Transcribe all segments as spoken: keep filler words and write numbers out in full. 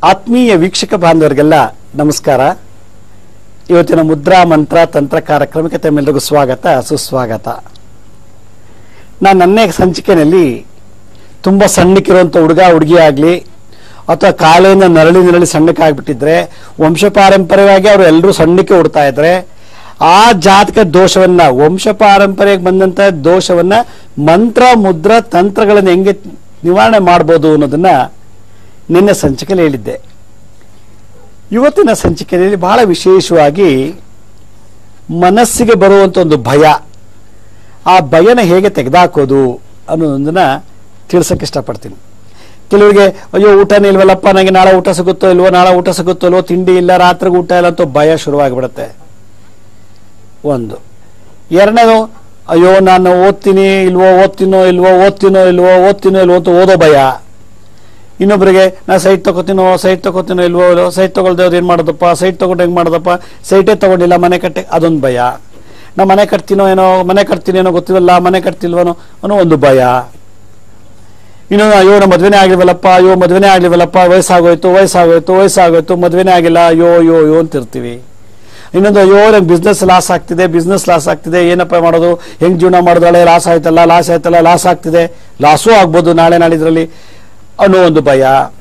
ಆತ್ಮೀಯ ವೀಕ್ಷಕ ಬಾಂಧವರಿಗೆಲ್ಲ ನಮಸ್ಕಾರ. ಇವತ್ತಿನ ಮುದ್ರಾ ಮಂತ್ರ ತಂತ್ರ ಕಾರ್ಯಕ್ರಮಕ್ಕೆ ತಮ್ಮೆಲ್ಲರಿಗೂ ಸ್ವಾಗತ ಸುಸ್ವಾಗತ. ನಾನು ನನ್ನೇ ಸಂಚಿಕೆಯಲ್ಲಿ ತುಂಬ ಸಣ್ಣಕ್ಕಿರುವಂಥ ಹುಡುಗ ಹುಡುಗಿ ಆಗಲಿ ಅಥವಾ ಕಾಲೆಯಿಂದ ನರಳಿ ನರಳಿ ಸಣ್ಣಕ್ಕೆ ಆಗಿಬಿಟ್ಟಿದ್ರೆ ವಂಶ ಪಾರಂಪರ್ಯವಾಗಿ ಅವರು ಎಲ್ಲರೂ ಸಣ್ಣಕ್ಕೆ ಹುಡ್ತಾ ಇದ್ರೆ ಆ ಜಾತಕ ದೋಷವನ್ನ ವಂಶ ಪಾರಂಪರ್ಯಕ್ಕೆ ಬಂದಂಥ ದೋಷವನ್ನ ಮಂತ್ರ ಮುದ್ರಾ ತಂತ್ರಗಳನ್ನು ಹೆಂಗೆ ನಿವಾರಣೆ ಮಾಡ್ಬೋದು ಅನ್ನೋದನ್ನ ನಿನ್ನೆ ಸಂಚಿಕೆಯಲ್ಲಿ ಹೇಳಿದ್ದೆ. ಇವತ್ತಿನ ಸಂಚಿಕೆಯಲ್ಲಿ ಬಹಳ ವಿಶೇಷವಾಗಿ ಮನಸ್ಸಿಗೆ ಬರುವಂಥ ಒಂದು ಭಯ, ಆ ಭಯನ ಹೇಗೆ ತೆಗೆದಾಕೋದು ಅನ್ನೋದನ್ನ ತಿಳಿಸೋಕೆ ಇಷ್ಟಪಡ್ತೀನಿ. ಕೆಲವರಿಗೆ ಅಯ್ಯೋ ಊಟನೇ ಇಲ್ವಲ್ಲಪ್ಪ, ನನಗೆ ನಾಳೆ ಊಟ ಸಿಗುತ್ತೋ ಇಲ್ವೋ, ನಾಳೆ ಊಟ ಸಿಗುತ್ತೋ ಇಲ್ವೋ, ತಿಂಡಿ ಇಲ್ಲ, ರಾತ್ರಿಗೆ ಊಟ ಇಲ್ಲ ಅಂತ ಭಯ ಶುರುವಾಗಿಬಿಡುತ್ತೆ. ಒಂದು. ಎರಡನೇದು, ಅಯ್ಯೋ ನಾನು ಓದ್ತೀನಿ ಇಲ್ವೋ ಓದ್ತೀನೋ ಇಲ್ವೋ ಓದ್ತೀನೋ ಇಲ್ವೋ ಓದ್ತೀನೋ ಇಲ್ವೋ ಅಂತ ಓದೋ ಭಯ. ಇನ್ನೊಬ್ಬರಿಗೆ ನಾ ಸೈಟ್ ತಗೋತೀನೋ ಸೈಟ್ ತಗೋತೀನೋ ಇಲ್ವೋ ಇಲ್ವೋ, ಸೈಟ್ ತಗೊಳ್ದೇವ್ರು ಏನು ಮಾಡೋದಪ್ಪ, ಸೈಟ್ ತಗೊಂಡು ಹೆಂಗೆ ಮಾಡೋದಪ್ಪ, ಸೈಟೇ ತಗೊಂಡಿಲ್ಲ ಮನೆ ಕಟ್ಟೆ, ಅದೊಂದು ಭಯ. ನಾ ಮನೆ ಕಟ್ತೀನೋ ಏನೋ, ಮನೆ ಕಟ್ತೀನಿ ಏನೋ ಗೊತ್ತಿಲ್ಲ, ಮನೆ ಕಟ್ತಿಲ್ವನೋ ಅನ್ನೋ ಒಂದು ಭಯ. ಇನ್ನೊಂದು, ಅಯ್ಯೋ ನಮ್ಮ ಮದುವೆನೇ ಆಗಿಲ್ವಲ್ಲಪ್ಪ, ಅಯ್ಯೋ ಮದುವೆನೇ ಆಗಿಲ್ವಲ್ಲಪ್ಪ, ವಯಸ್ಸಾಗೋಯ್ತು ವಯಸ್ಸಾಗೋಯ್ತು ವಯಸ್ಸಾಗೋಯ್ತು ಮದುವೆನೇ ಆಗಿಲ್ಲ, ಅಯ್ಯೋ ಅಯ್ಯೋ ಅಯ್ಯೋ ಅಂತಿರ್ತೀವಿ. ಇನ್ನೊಂದು, ಅಯ್ಯೋ ನಂಗೆ ಬಿಸ್ನೆಸ್ ಲಾಸ್ ಆಗ್ತಿದೆ ಬಿಸ್ನೆಸ್ ಲಾಸ್ ಆಗ್ತಿದೆ, ಏನಪ್ಪ ಮಾಡೋದು, ಹೆಂಗೆ ಜೀವನ ಮಾಡೋದು, ಹಳೆ ಲಾಸ್ ಆಯ್ತಲ್ಲ ಲಾಸ್ ಆಯ್ತಲ್ಲ ಲಾಸ್ ಆಗ್ತಿದೆ, ಲಾಸೂ ಆಗ್ಬೋದು ನಾಳೆ ನಾಳಿದ್ರಲ್ಲಿ ಅನ್ನೋ ಒಂದು ಭಯ.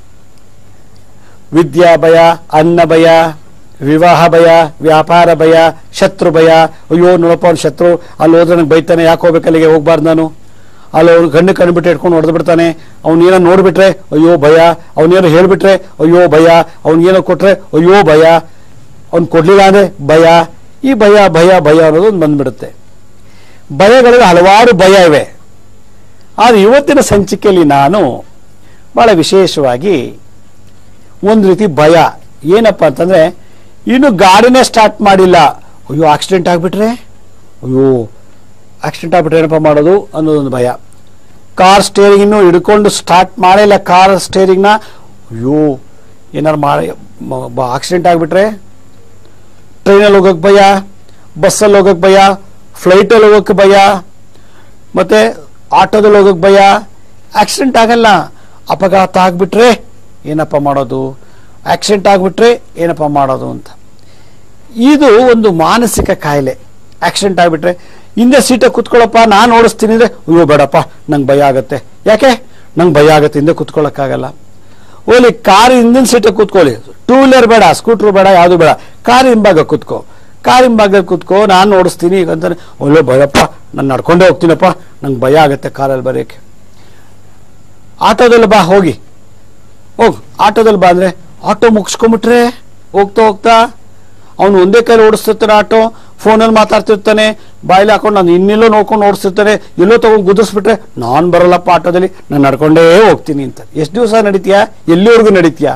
ವಿದ್ಯಾ ಭಯ, ಅನ್ನ ಭಯ, ವಿವಾಹ ಭಯ, ವ್ಯಾಪಾರ ಭಯ, ಶತ್ರು ಭಯ. ಅಯ್ಯೋ ನೋಡಪ್ಪ ಅವ್ನು ಶತ್ರು, ಅಲ್ಲಿ ಹೋದ್ರೆ ನನಗೆ ಬೈತಾನೆ, ಯಾಕೆ ಹೋಗ್ಬೇಕು ಅಲ್ಲಿಗೆ, ಹೋಗ್ಬಾರ್ದು ನಾನು, ಅಲ್ಲಿ ಅವ್ನು ಗಂಡು ಕಣ್ಬಿಟ್ಟು ಇಟ್ಕೊಂಡು ಹೊಡೆದು ಬಿಡ್ತಾನೆ, ಅವ್ನೇನೋ ನೋಡ್ಬಿಟ್ರೆ ಅಯ್ಯೋ ಭಯ, ಅವನೇನೋ ಹೇಳ್ಬಿಟ್ರೆ ಅಯ್ಯೋ ಭಯ, ಅವ್ನಿಗೇನೋ ಕೊಟ್ರೆ ಅಯ್ಯೋ ಭಯ, ಅವ್ನು ಕೊಡ್ಲಿಲ್ಲ ಅಂದ್ರೆ ಭಯ. ಈ ಭಯ ಭಯ ಭಯ ಅನ್ನೋದು ಒಂದು ಬಂದ್ಬಿಡುತ್ತೆ. ಭಯಗಳಲ್ಲಿ ಹಲವಾರು ಭಯ ಇವೆ. ಆದರೆ ಇವತ್ತಿನ ಸಂಚಿಕೆಯಲ್ಲಿ ನಾನು ಬಹಳ ವಿಶೇಷವಾಗಿ ಒಂದು ರೀತಿ ಭಯ ಏನಪ್ಪ ಅಂತಂದ್ರೆ, ಇನ್ನು ಗಾಡಿನೇ ಸ್ಟಾರ್ಟ್ ಮಾಡಿಲ್ಲ, ಅಯ್ಯೋ ಆಕ್ಸಿಡೆಂಟ್ ಆಗ್ಬಿಟ್ರೆ, ಅಯ್ಯೋ ಆಕ್ಸಿಡೆಂಟ್ ಆಗ್ಬಿಟ್ರೆ ಏನಪ್ಪ ಮಾಡೋದು ಅನ್ನೋದೊಂದು ಭಯ. ಕಾರ್ ಸ್ಟೇರಿಂಗ್ ಇನ್ನು ಹಿಡ್ಕೊಂಡು ಸ್ಟಾರ್ಟ್ ಮಾಡಿಲ್ಲ ಕಾರ್ ಸ್ಟೇರಿಂಗ್ನ, ಅಯ್ಯೋ ಏನಾರು ಮಾಡಿ ಆಕ್ಸಿಡೆಂಟ್ ಆಗ್ಬಿಟ್ರೆ. ಟ್ರೈನಲ್ಲಿ ಹೋಗೋಕೆ ಭಯ, ಬಸ್ಸಲ್ಲಿ ಹೋಗೋಕೆ ಭಯ, ಫ್ಲೈಟಲ್ಲಿ ಹೋಗೋಕೆ ಭಯ, ಮತ್ತೆ ಆಟೋದಲ್ಲಿ ಹೋಗೋಕೆ ಭಯ. ಆಕ್ಸಿಡೆಂಟ್ ಆಗಲ್ಲ, ಅಪಘಾತ ಆಗ್ಬಿಟ್ರೆ ಏನಪ್ಪ ಮಾಡೋದು, ಆಕ್ಸಿಡೆಂಟ್ ಆಗ್ಬಿಟ್ರೆ ಏನಪ್ಪ ಮಾಡೋದು ಅಂತ. ಇದು ಒಂದು ಮಾನಸಿಕ ಕಾಯಿಲೆ. ಆಕ್ಸಿಡೆಂಟ್ ಆಗ್ಬಿಟ್ರೆ ಹಿಂದೆ ಸೀಟಾಗಿ ಕೂತ್ಕೊಳ್ಳಪ್ಪ ನಾನು ಓಡಿಸ್ತೀನಿ ಅಂದ್ರೆ ಅಯ್ಯೋ ಬೇಡಪ್ಪ ನಂಗೆ ಭಯ ಆಗತ್ತೆ, ಯಾಕೆ ನಂಗೆ ಭಯ ಆಗತ್ತೆ, ಹಿಂದೆ ಕೂತ್ಕೊಳ್ಳೋಕ್ಕಾಗಲ್ಲ. ಓಲಿ ಕಾರ್ ಹಿಂದಿನ ಸೀಟಾಗಿ ಕೂತ್ಕೊಳ್ಳಿ, ಟೂ ವೀಲರ್ ಬೇಡ, ಸ್ಕೂಟ್ರ್ ಬೇಡ, ಯಾವುದು ಬೇಡ, ಕಾರ್ ಹಿಂಭಾಗ ಕೂತ್ಕೋ, ಕಾರ್ ಹಿಂಭಾಗ ಕೂತ್ಕೋ, ನಾನು ಓಡಿಸ್ತೀನಿ ಅಂತಾನೆ. ಒಳ್ಳೆ ಭಯಪ್ಪ, ನಾನು ನಡ್ಕೊಂಡೇ ಹೋಗ್ತೀನಪ್ಪ, ನಂಗೆ ಭಯ ಆಗತ್ತೆ ಕಾರಲ್ಲಿ ಬರೋಕ್ಕೆ. ಆಟೋದಲ್ಲಿ ಬಾ, ಹೋಗಿ ಹೋಗ್ ಆಟೋದಲ್ಲಿ ಬಾ ಅಂದ್ರೆ ಆಟೋ ಮುಗಿಸ್ಕೊಂಬಿಟ್ರೆ ಹೋಗ್ತಾ ಹೋಗ್ತಾ ಅವನು ಒಂದೇ ಕೈಲಿ ಓಡಿಸ್ತಿರ್ತಾನೆ, ಆಟೋ ಫೋನಲ್ಲಿ ಮಾತಾಡ್ತಿರ್ತಾನೆ, ಬಾಯಲ್ಲಿ ಹಾಕೊಂಡು ನಾನು ಇನ್ನೆಲ್ಲೋ ನೋಡ್ಕೊಂಡು ಓಡಿಸ್ತಿರ್ತಾನೆ, ಎಲ್ಲೋ ತಗೊಂಡು ಗುದಿಸ್ಬಿಟ್ರೆ ನಾನು ಬರಲ್ಲಪ್ಪ ಆಟೋದಲ್ಲಿ, ನಾನು ನಡ್ಕೊಂಡೇ ಹೋಗ್ತೀನಿ ಅಂತ. ಎಷ್ಟು ದಿವಸ ನಡೀತೀಯಾ, ಎಲ್ಲಿವರೆಗೂ ನಡೀತೀಯಾ?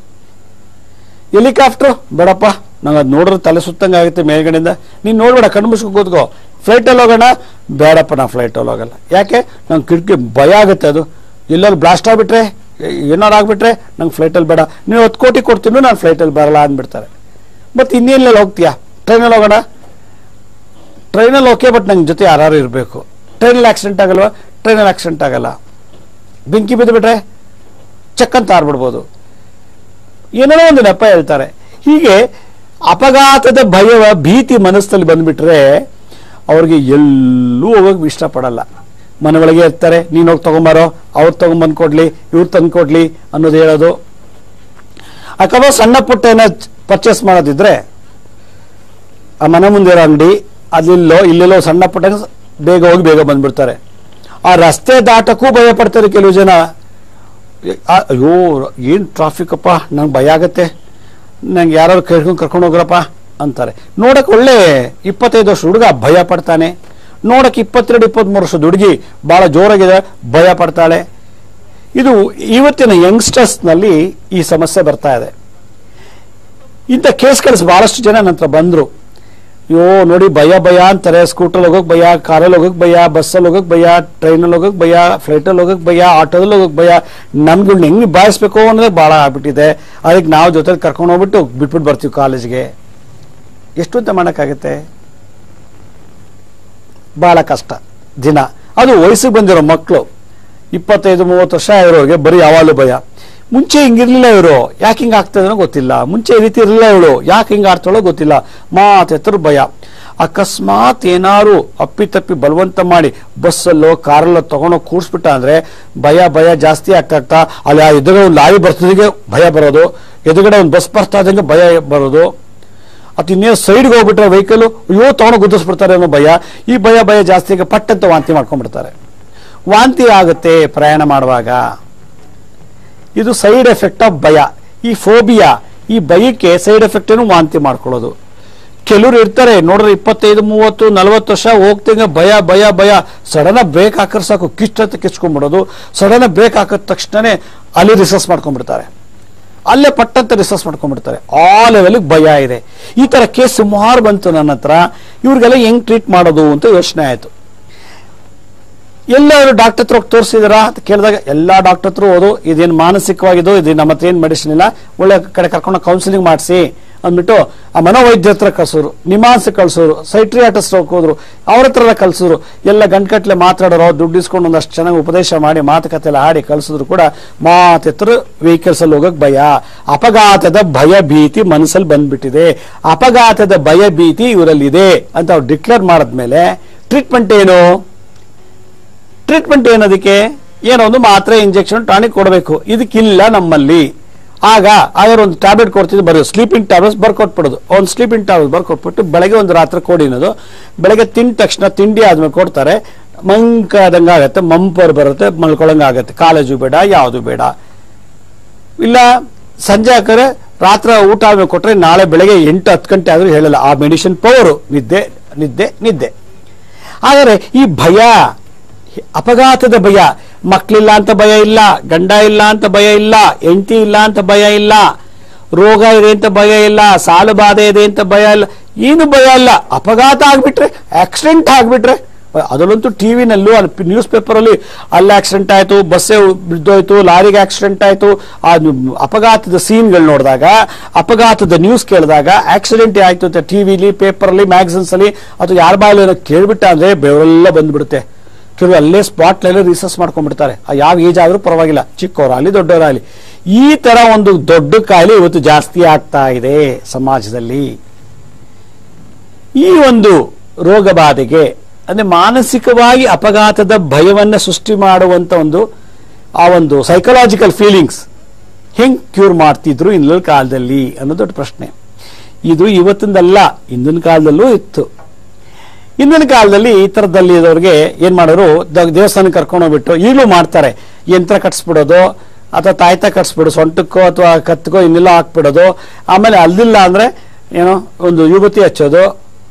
ಹೆಲಿಕಾಪ್ಟ್ರು ಬೇಡಪ್ಪ, ನಂಗೆ ಅದು ನೋಡಿದ್ರೆ ತಲೆ ಸುತ್ತಂಗೆ ಆಗುತ್ತೆ ಮೇಲ್ಗಡೆಯಿಂದ, ನೀನು ನೋಡ್ಬೇಡ, ಕಣ್ಣು ಮುಚ್ಕೊಂಡು ಕೂತ್ಕೋ. ಫ್ಲೈಟಲ್ಲಿ ಹೋಗೋಣ, ಬೇಡಪ್ಪ ನಾ ಫ್ಲೈಟಲ್ಲಿ ಹೋಗಲ್ಲ, ಯಾಕೆ ನಂಗೆ ಕಿಟಕಿ ಭಯ ಆಗುತ್ತೆ, ಅದು ಎಲ್ಲರೂ ಬ್ಲಾಸ್ಟ್ ಆಗಿಬಿಟ್ರೆ ಏನಾರು ಆಗ್ಬಿಟ್ರೆ ನಂಗೆ ಫ್ಲೈಟಲ್ಲಿ ಬೇಡ, ನೀವು ಹತ್ತು ಕೋಟಿ ಕೊಡ್ತೀನಿ ನಾನು ಫ್ಲೈಟಲ್ಲಿ ಬರಲ್ಲ ಅಂದ್ಬಿಡ್ತಾರೆ. ಮತ್ತು ಇನ್ನೇನಲ್ಲಿ ಹೋಗ್ತೀಯಾ, ಟ್ರೈನಲ್ಲಿ ಹೋಗೋಣ, ಟ್ರೈನಲ್ಲಿ ಓಕೆ, ಬಟ್ ನಂಗೆ ಜೊತೆ ಯಾರು ಇರಬೇಕು. ಟ್ರೈನಲ್ಲಿ ಆಕ್ಸಿಡೆಂಟ್ ಆಗಲ್ವಾ, ಟ್ರೈನಲ್ಲಿ ಆಕ್ಸಿಡೆಂಟ್ ಆಗಲ್ಲ, ಬೆಂಕಿ ಬಿದ್ದು ಬಿಟ್ರೆ ಚಕ್ಕಂತ ಆರ್ಬಿಡ್ಬೋದು, ಏನೋ ಒಂದು ನೆಪ ಹೇಳ್ತಾರೆ. ಹೀಗೆ ಅಪಘಾತದ ಭಯವ ಭೀತಿ ಮನಸ್ಸಲ್ಲಿ ಬಂದ್ಬಿಟ್ರೆ ಅವ್ರಿಗೆ ಎಲ್ಲೂ ಹೋಗೋಕೆ ಇಷ್ಟಪಡಲ್ಲ. ಮನೆ ಒಳಗೆ ಇರ್ತಾರೆ, ನೀನು ಹೋಗಿ ತಗೊಂಬಾರೋ, ಅವ್ರು ತಗೊಂಬಂದು ಕೊಡ್ಲಿ, ಇವ್ರು ತಂದು ಕೊಡ್ಲಿ ಅನ್ನೋದು ಹೇಳೋದು. ಅಥವಾ ಸಣ್ಣ ಪುಟ್ಟ ಏನೋ ಪರ್ಚೇಸ್ ಮಾಡೋದಿದ್ರೆ ಆ ಮನೆ ಮುಂದೆ ಇರೋ ಅಂಗಡಿ ಅಲ್ಲಿಲ್ಲೋ ಇಲ್ಲೆಲ್ಲೋ ಸಣ್ಣ ಪುಟ್ಟ ಬೇಗ ಹೋಗಿ ಬೇಗ ಬಂದ್ಬಿಡ್ತಾರೆ. ಆ ರಸ್ತೆ ದಾಟಕ್ಕೂ ಭಯ ಪಡ್ತಾರೆ ಕೆಲವು ಜನ. ಅಯ್ಯೋ ಏನು ಟ್ರಾಫಿಕ್ ಅಪ್ಪ, ನಂಗೆ ಭಯ ಆಗತ್ತೆ, ನಂಗೆ ಯಾರು ಕೇಳ್ಕೊಂಡು ಕರ್ಕೊಂಡು ಹೋಗ್ರಪ್ಪ ಅಂತಾರೆ. ನೋಡಕ್ಕೆ ಒಳ್ಳೆ ಇಪ್ಪತ್ತೈದು ವರ್ಷ ಹುಡುಗ ಭಯ ಪಡ್ತಾನೆ, ನೋಡಕ್ಕೆ ಇಪ್ಪತ್ತೆರಡು ಇಪ್ಪತ್ತ್ಮೂರು ವರ್ಷದ ಹುಡುಗಿ ಭಾಳ ಜೋರಾಗಿದೆ ಭಯ ಪಡ್ತಾಳೆ. ಇದು ಇವತ್ತಿನ ಯಂಗ್ಸ್ಟರ್ಸ್ನಲ್ಲಿ ಈ ಸಮಸ್ಯೆ ಬರ್ತಾ ಇದೆ. ಇಂಥ ಕೇಸ್ಗಳು ಬಹಳಷ್ಟು ಜನ ನಂತರ ಬಂದರು. ಅಯ್ಯೋ ನೋಡಿ ಭಯ ಭಯ ಅಂತಾರೆ, ಸ್ಕೂಟ್ರಲ್ಲಿ ಹೋಗೋಕೆ ಭಯ, ಕಾರಲ್ಲಿ ಹೋಗೋಕೆ ಭಯ, ಬಸ್ಸಲ್ಲಿ ಹೋಗೋಕೆ ಭಯ, ಟ್ರೈನಲ್ಲಿ ಹೋಗೋಕೆ ಭಯ, ಫ್ಲೈಟಲ್ಲಿ ಹೋಗೋಕೆ ಭಯ, ಆಟೋದಲ್ಲಿ ಹೋಗೋಕೆ ಭಯ. ನಮ್ಗಳನ್ನ ಹೆಂಗೆ ನಿಭಾಯಿಸ್ಬೇಕು ಅನ್ನೋದೇ ಭಾಳ ಆಗ್ಬಿಟ್ಟಿದೆ. ಅದಕ್ಕೆ ನಾವು ಜೊತೆಲಿ ಕರ್ಕೊಂಡು ಹೋಗ್ಬಿಟ್ಟು ಬಿಟ್ಬಿಟ್ಟು ಬರ್ತೀವಿ ಕಾಲೇಜ್ಗೆ. ಎಷ್ಟು ಅಂತ ಮಾಡೋಕ್ಕಾಗತ್ತೆ? ಭಾಳ ಕಷ್ಟ ದಿನ. ಅದು ವಯಸ್ಸಿಗೆ ಬಂದಿರೋ ಮಕ್ಕಳು, ಇಪ್ಪತ್ತೈದು ಮೂವತ್ತು ವರ್ಷ ಇರೋರಿಗೆ ಬರೀ ಯಾವಾಗಲೂ ಭಯ. ಮುಂಚೆ ಹಿಂಗಿರ್ಲಿಲ್ಲ ಇವರು, ಯಾಕೆ ಹಿಂಗೆ ಆಗ್ತದೆ ಗೊತ್ತಿಲ್ಲ, ಮುಂಚೆ ಈ ರೀತಿ ಇರಲಿಲ್ಲ ಇವಳು, ಯಾಕೆ ಹಿಂಗೆ ಆಡ್ತಾಳೋ ಗೊತ್ತಿಲ್ಲ, ಮಾತೆತ್ತರು ಭಯ. ಅಕಸ್ಮಾತ್ ಏನಾರು ಅಪ್ಪಿತಪ್ಪಿ ಬಲವಂತ ಮಾಡಿ ಬಸ್ಸಲ್ಲೋ ಕಾರಲ್ಲೋ ತಗೊಂಡೋ ಕೂರಿಸ್ಬಿಟ್ಟ ಅಂದ್ರೆ ಭಯ ಭಯ ಜಾಸ್ತಿ ಆಗ್ತಾ ಅಲ್ಲಿ ಆ ಎದುರುಗಡೆ ಒಂದು ಲಾರಿ ಬರ್ತದಿಗೆ ಭಯ ಬರೋದು, ಎದುರುಗಡೆ ಒಂದು ಬಸ್ ಬರ್ತಾ ಇದ್ದಂಗೆ ಭಯ ಬರೋದು, ಅಥವಾ ಇನ್ನೇನು ಸೈಡ್ಗೆ ಹೋಗ್ಬಿಟ್ರೆ ವೆಹಿಕಲ್ ಅಯ್ಯೋ ತಗೊಂಡು ಗುದ್ದಿಸ್ಬಿಡ್ತಾರೆ ಅನ್ನೋ ಭಯ. ಈ ಭಯ ಭಯ ಜಾಸ್ತಿ ಪಟ್ಟಂತ ವಾಂತಿ ಮಾಡ್ಕೊಂಡ್ಬಿಡ್ತಾರೆ. ವಾಂತಿ ಆಗುತ್ತೆ ಪ್ರಯಾಣ ಮಾಡುವಾಗ. ಇದು ಸೈಡ್ ಎಫೆಕ್ಟ್ ಆಫ್ ಭಯ. ಈ ಫೋಬಿಯಾ, ಈ ಭಯಕ್ಕೆ ಸೈಡ್ ಎಫೆಕ್ಟ್ ಏನು ವಾಂತಿ ಮಾಡ್ಕೊಳ್ಳೋದು. ಕೆಲವರು ಇರ್ತಾರೆ ನೋಡ್ರೆ ಇಪ್ಪತ್ತೈದು ಮೂವತ್ತು ನಲ್ವತ್ತು ವರ್ಷ ಹೋಗ್ತಂಗ ಭಯ ಭಯ ಭಯ, ಸಡನ್ ಬ್ರೇಕ್ ಹಾಕಿದ್ರೆ ಸಾಕು ಕಿಚ್ಚಂತ ಕಿಚ್ಕೊಂಡ್ಬಿಡೋದು, ಸಡನ್ ಬ್ರೇಕ್ ಹಾಕಿದ ತಕ್ಷಣನೇ ಅಲ್ಲಿ ರಿಸರ್ಚ್ ಮಾಡ್ಕೊಂಡ್ಬಿಡ್ತಾರೆ, ಅಲ್ಲೇ ಪಟ್ಟಂತ ರಿಸರ್ಚ್ ಮಾಡ್ಕೊಂಡ್ಬಿಡ್ತಾರೆ. ಆ ಲೆವೆಲ್ಗೆ ಭಯ ಇದೆ. ಈ ತರ ಕೇಸ್ ಸುಮಾರು ಬಂತು ನನ್ನ ಹತ್ರ. ಇವ್ರಿಗೆಲ್ಲ ಹೆಂಗ್ ಟ್ರೀಟ್ ಮಾಡೋದು ಅಂತ ಯೋಚನೆ ಆಯ್ತು. ಎಲ್ಲರೂ ಡಾಕ್ಟರ್ ಹತ್ರ ಹೋಗಿ ತೋರಿಸಿದಾರ ಅಂತ ಕೇಳಿದಾಗ ಎಲ್ಲಾ ಡಾಕ್ಟರ್ ಹತ್ರ ಹೋದು ಇದೇನು ಮಾನಸಿಕವಾಗಿದ್ದು, ಇದು ನಮ್ಮ ಹತ್ರ ಏನ್ ಮೆಡಿಸಿನ್ ಇಲ್ಲ, ಒಳ್ಳೆ ಕಡೆ ಕರ್ಕೊಂಡು ಕೌನ್ಸಿಲಿಂಗ್ ಮಾಡಿಸಿ ಅಂದ್ಬಿಟ್ಟು ಆ ಮನೋವೈದ್ಯ ಹತ್ರ ಕಳ್ಸೋರು, ನಿಮಾನ್ಸ್ ಕಳ್ಸೋರು, ಸೈಟ್ರಿಯಾಟಿಸ್ಟ್ ಹೋದ್ರು, ಅವ್ರ ಹತ್ರ ಕಳ್ಸಿದ್ರು. ಎಲ್ಲ ಗಂಟ್ಕಟ್ಲೆ ಮಾತಾಡೋರು, ದುಡ್ಡು ಇಸ್ಕೊಂಡು ಒಂದಷ್ಟು ಚೆನ್ನಾಗಿ ಉಪದೇಶ ಮಾಡಿ ಮಾತುಕತೆ ಎಲ್ಲ ಆಡಿ ಕಳ್ಸಿದ್ರು ಕೂಡ ಮಾತೆತ್ರ ವೆಹಿಕಲ್ಸ್ ಅಲ್ಲಿ ಹೋಗಕ್ ಭಯ. ಅಪಘಾತದ ಭಯ ಭೀತಿ ಮನಸ್ಸಲ್ಲಿ ಬಂದ್ಬಿಟ್ಟಿದೆ, ಅಪಘಾತದ ಭಯ ಭೀತಿ ಇವರಲ್ಲಿದೆ ಅಂತ ಅವ್ರು ಡಿಕ್ಲೇರ್ ಮಾಡಿದ್ಮೇಲೆ ಟ್ರೀಟ್ಮೆಂಟ್ ಏನು? ಟ್ರೀಟ್ಮೆಂಟ್ ಏನದಕ್ಕೆ? ಏನೋ ಒಂದು ಮಾತ್ರೆ ಇಂಜೆಕ್ಷನ್ ಟಾನಿಕ್ ಕೊಡಬೇಕು. ಇದಕ್ಕಿಲ್ಲ ನಮ್ಮಲ್ಲಿ. ಆಗ ಅವ್ರ ಒಂದು ಟ್ಯಾಬ್ಲೆಟ್ ಕೊಡ್ತಿದ್ದು ಬರೋದು, ಸ್ಲೀಪಿಂಗ್ ಟ್ಯಾಬ್ಲೆಟ್ಸ್ ಬರ್ಕೊಟ್ಬಿಡೋದು. ಒಂದು ಸ್ಲೀಪಿಂಗ್ ಟ್ಯಾಬ್ಲೆಟ್ ಬರ್ಕೊಟ್ಬಿಟ್ಟು ಬೆಳಗ್ಗೆ ಒಂದು ರಾತ್ರಿ ಕೊಡಿನೋದು, ಬೆಳಗ್ಗೆ ತಿಂದ ತಕ್ಷಣ ತಿಂಡಿ ಆದ್ಮೇಲೆ ಕೊಡ್ತಾರೆ. ಮಂಕಾದಂಗ ಆಗತ್ತೆ, ಮಂಪರ್ ಬರುತ್ತೆ, ಮಲ್ಕೊಳಂಗ ಆಗತ್ತೆ, ಕಾಲೇಜು ಬೇಡ ಯಾವುದು ಬೇಡ. ಇಲ್ಲ ಸಂಜೆ ಹಾಕಿದ್ರೆ ರಾತ್ರಿ ಊಟ ಆದ್ಮೇಲೆ ಕೊಟ್ರೆ ನಾಳೆ ಬೆಳಗ್ಗೆ ಎಂಟು ಹತ್ತು ಗಂಟೆ ಆದ್ರೂ ಹೇಳಲ್ಲ. ಆ ಮೆಡಿಸಿನ್ ಪವರು ನಿದ್ದೆ ನಿದ್ದೆ ನಿದ್ದೆ. ಆದರೆ ಈ ಭಯ, ಅಪಘಾತದ ಭಯ, ಮಕ್ಕಳಿಲ್ಲ ಅಂತ ಭಯ ಇಲ್ಲ, ಗಂಡ ಇಲ್ಲ ಅಂತ ಭಯ ಇಲ್ಲ, ಹೆಂಡತಿ ಇಲ್ಲ ಅಂತ ಭಯ ಇಲ್ಲ, ರೋಗ ಇದೆ ಅಂತ ಭಯ ಇಲ್ಲ, ಸಾಲ ಬಾಧೆ ಇದೆ ಅಂತ ಭಯ ಇಲ್ಲ, ಏನು ಭಯ ಇಲ್ಲ. ಅಪಘಾತ ಆಗ್ಬಿಟ್ರೆ, ಆಕ್ಸಿಡೆಂಟ್ ಆಗ್ಬಿಟ್ರೆ, ಅದರಲ್ಲಂತೂ ಟಿವಿನಲ್ಲೂ ಅಲ್ಲಿ ನ್ಯೂಸ್ ಪೇಪರ್ ಅಲ್ಲಿ ಅಲ್ಲಿ ಆಕ್ಸಿಡೆಂಟ್ ಆಯ್ತು, ಬಸ್ಸೇ ಬಿದ್ದೋಯ್ತು, ಲಾರಿಗೆ ಆಕ್ಸಿಡೆಂಟ್ ಆಯ್ತು, ಆ ಅಪಘಾತದ ಸೀನ್ಗಳು ನೋಡಿದಾಗ, ಅಪಘಾತದ ನ್ಯೂಸ್ ಕೇಳಿದಾಗ, ಆಕ್ಸಿಡೆಂಟ್ ಆಯ್ತು ಅಂತ ಟಿವಿಲಿ, ಪೇಪರ್ ಅಲ್ಲಿ, ಮ್ಯಾಗಝಿನ್ಸ್ ಅಲ್ಲಿ ಅಥವಾ ಯಾರ ಬಾಯಲ್ಲಿ ಕೇಳ್ಬಿಟ್ಟ ಅಂದ್ರೆ ಬೆವರೆಲ್ಲ ಬಂದ್ಬಿಡುತ್ತೆ. ಕೆಲವು ಅಲ್ಲೇ ಸ್ಪಾಟ್ ಅಲ್ಲೇ ರಿಸರ್ಚ್ ಮಾಡ್ಕೊಂಡ್ಬಿಡ್ತಾರೆ. ಯಾವ ಏಜ್ ಆದ್ರೂ ಪರವಾಗಿಲ್ಲ, ಚಿಕ್ಕವರಾಗಲಿ ದೊಡ್ಡವರಾಗಲಿ. ಈ ತರ ಒಂದು ದೊಡ್ಡ ಕಾಯಿಲೆ ಇವತ್ತು ಜಾಸ್ತಿ ಆಗ್ತಾ ಇದೆ ಸಮಾಜದಲ್ಲಿ. ಈ ಒಂದು ರೋಗ ಬಾಧೆಗೆ ಅಂದ್ರೆ ಮಾನಸಿಕವಾಗಿ ಅಪಘಾತದ ಭಯವನ್ನ ಸೃಷ್ಟಿ ಮಾಡುವಂತ ಒಂದು ಆ ಒಂದು ಸೈಕಲಾಜಿಕಲ್ ಫೀಲಿಂಗ್ಸ್ ಹೆಂಗ್ ಕ್ಯೂರ್ ಮಾಡ್ತಿದ್ರು ಇಂದಿನ ಕಾಲದಲ್ಲಿ ಅನ್ನೋ ದೊಡ್ಡ ಪ್ರಶ್ನೆ. ಇದು ಇವತ್ತಿಂದಲ್ಲ, ಹಿಂದಿನ ಕಾಲದಲ್ಲೂ ಇತ್ತು. ಹಿಂದಿನ ಕಾಲದಲ್ಲಿ ಈ ತರದಲ್ಲಿ ಇರೋರಿಗೆ ಏನ್ ಮಾಡೋರು, ದೇವಸ್ಥಾನಕ್ಕೆ ಕರ್ಕೊಂಡು ಹೋಗ್ಬಿಟ್ಟು ಈಗಲೂ ಮಾಡ್ತಾರೆ, ಯಂತ್ರ ಕಟ್ಸ್ಬಿಡೋದು ಅಥವಾ ತಾಯ್ತ ಕಟ್ಸ್ಬಿಡೋದು, ಸೊಂಟಕ್ಕೋ ಅಥವಾ ಕತ್ಕೋ ಇನ್ನೆಲ್ಲ ಹಾಕ್ಬಿಡೋದು. ಆಮೇಲೆ ಅದಿಲ್ಲ ಅಂದ್ರೆ ಏನೋ ಒಂದು ಯುವತಿ ಹಚ್ಚೋದು,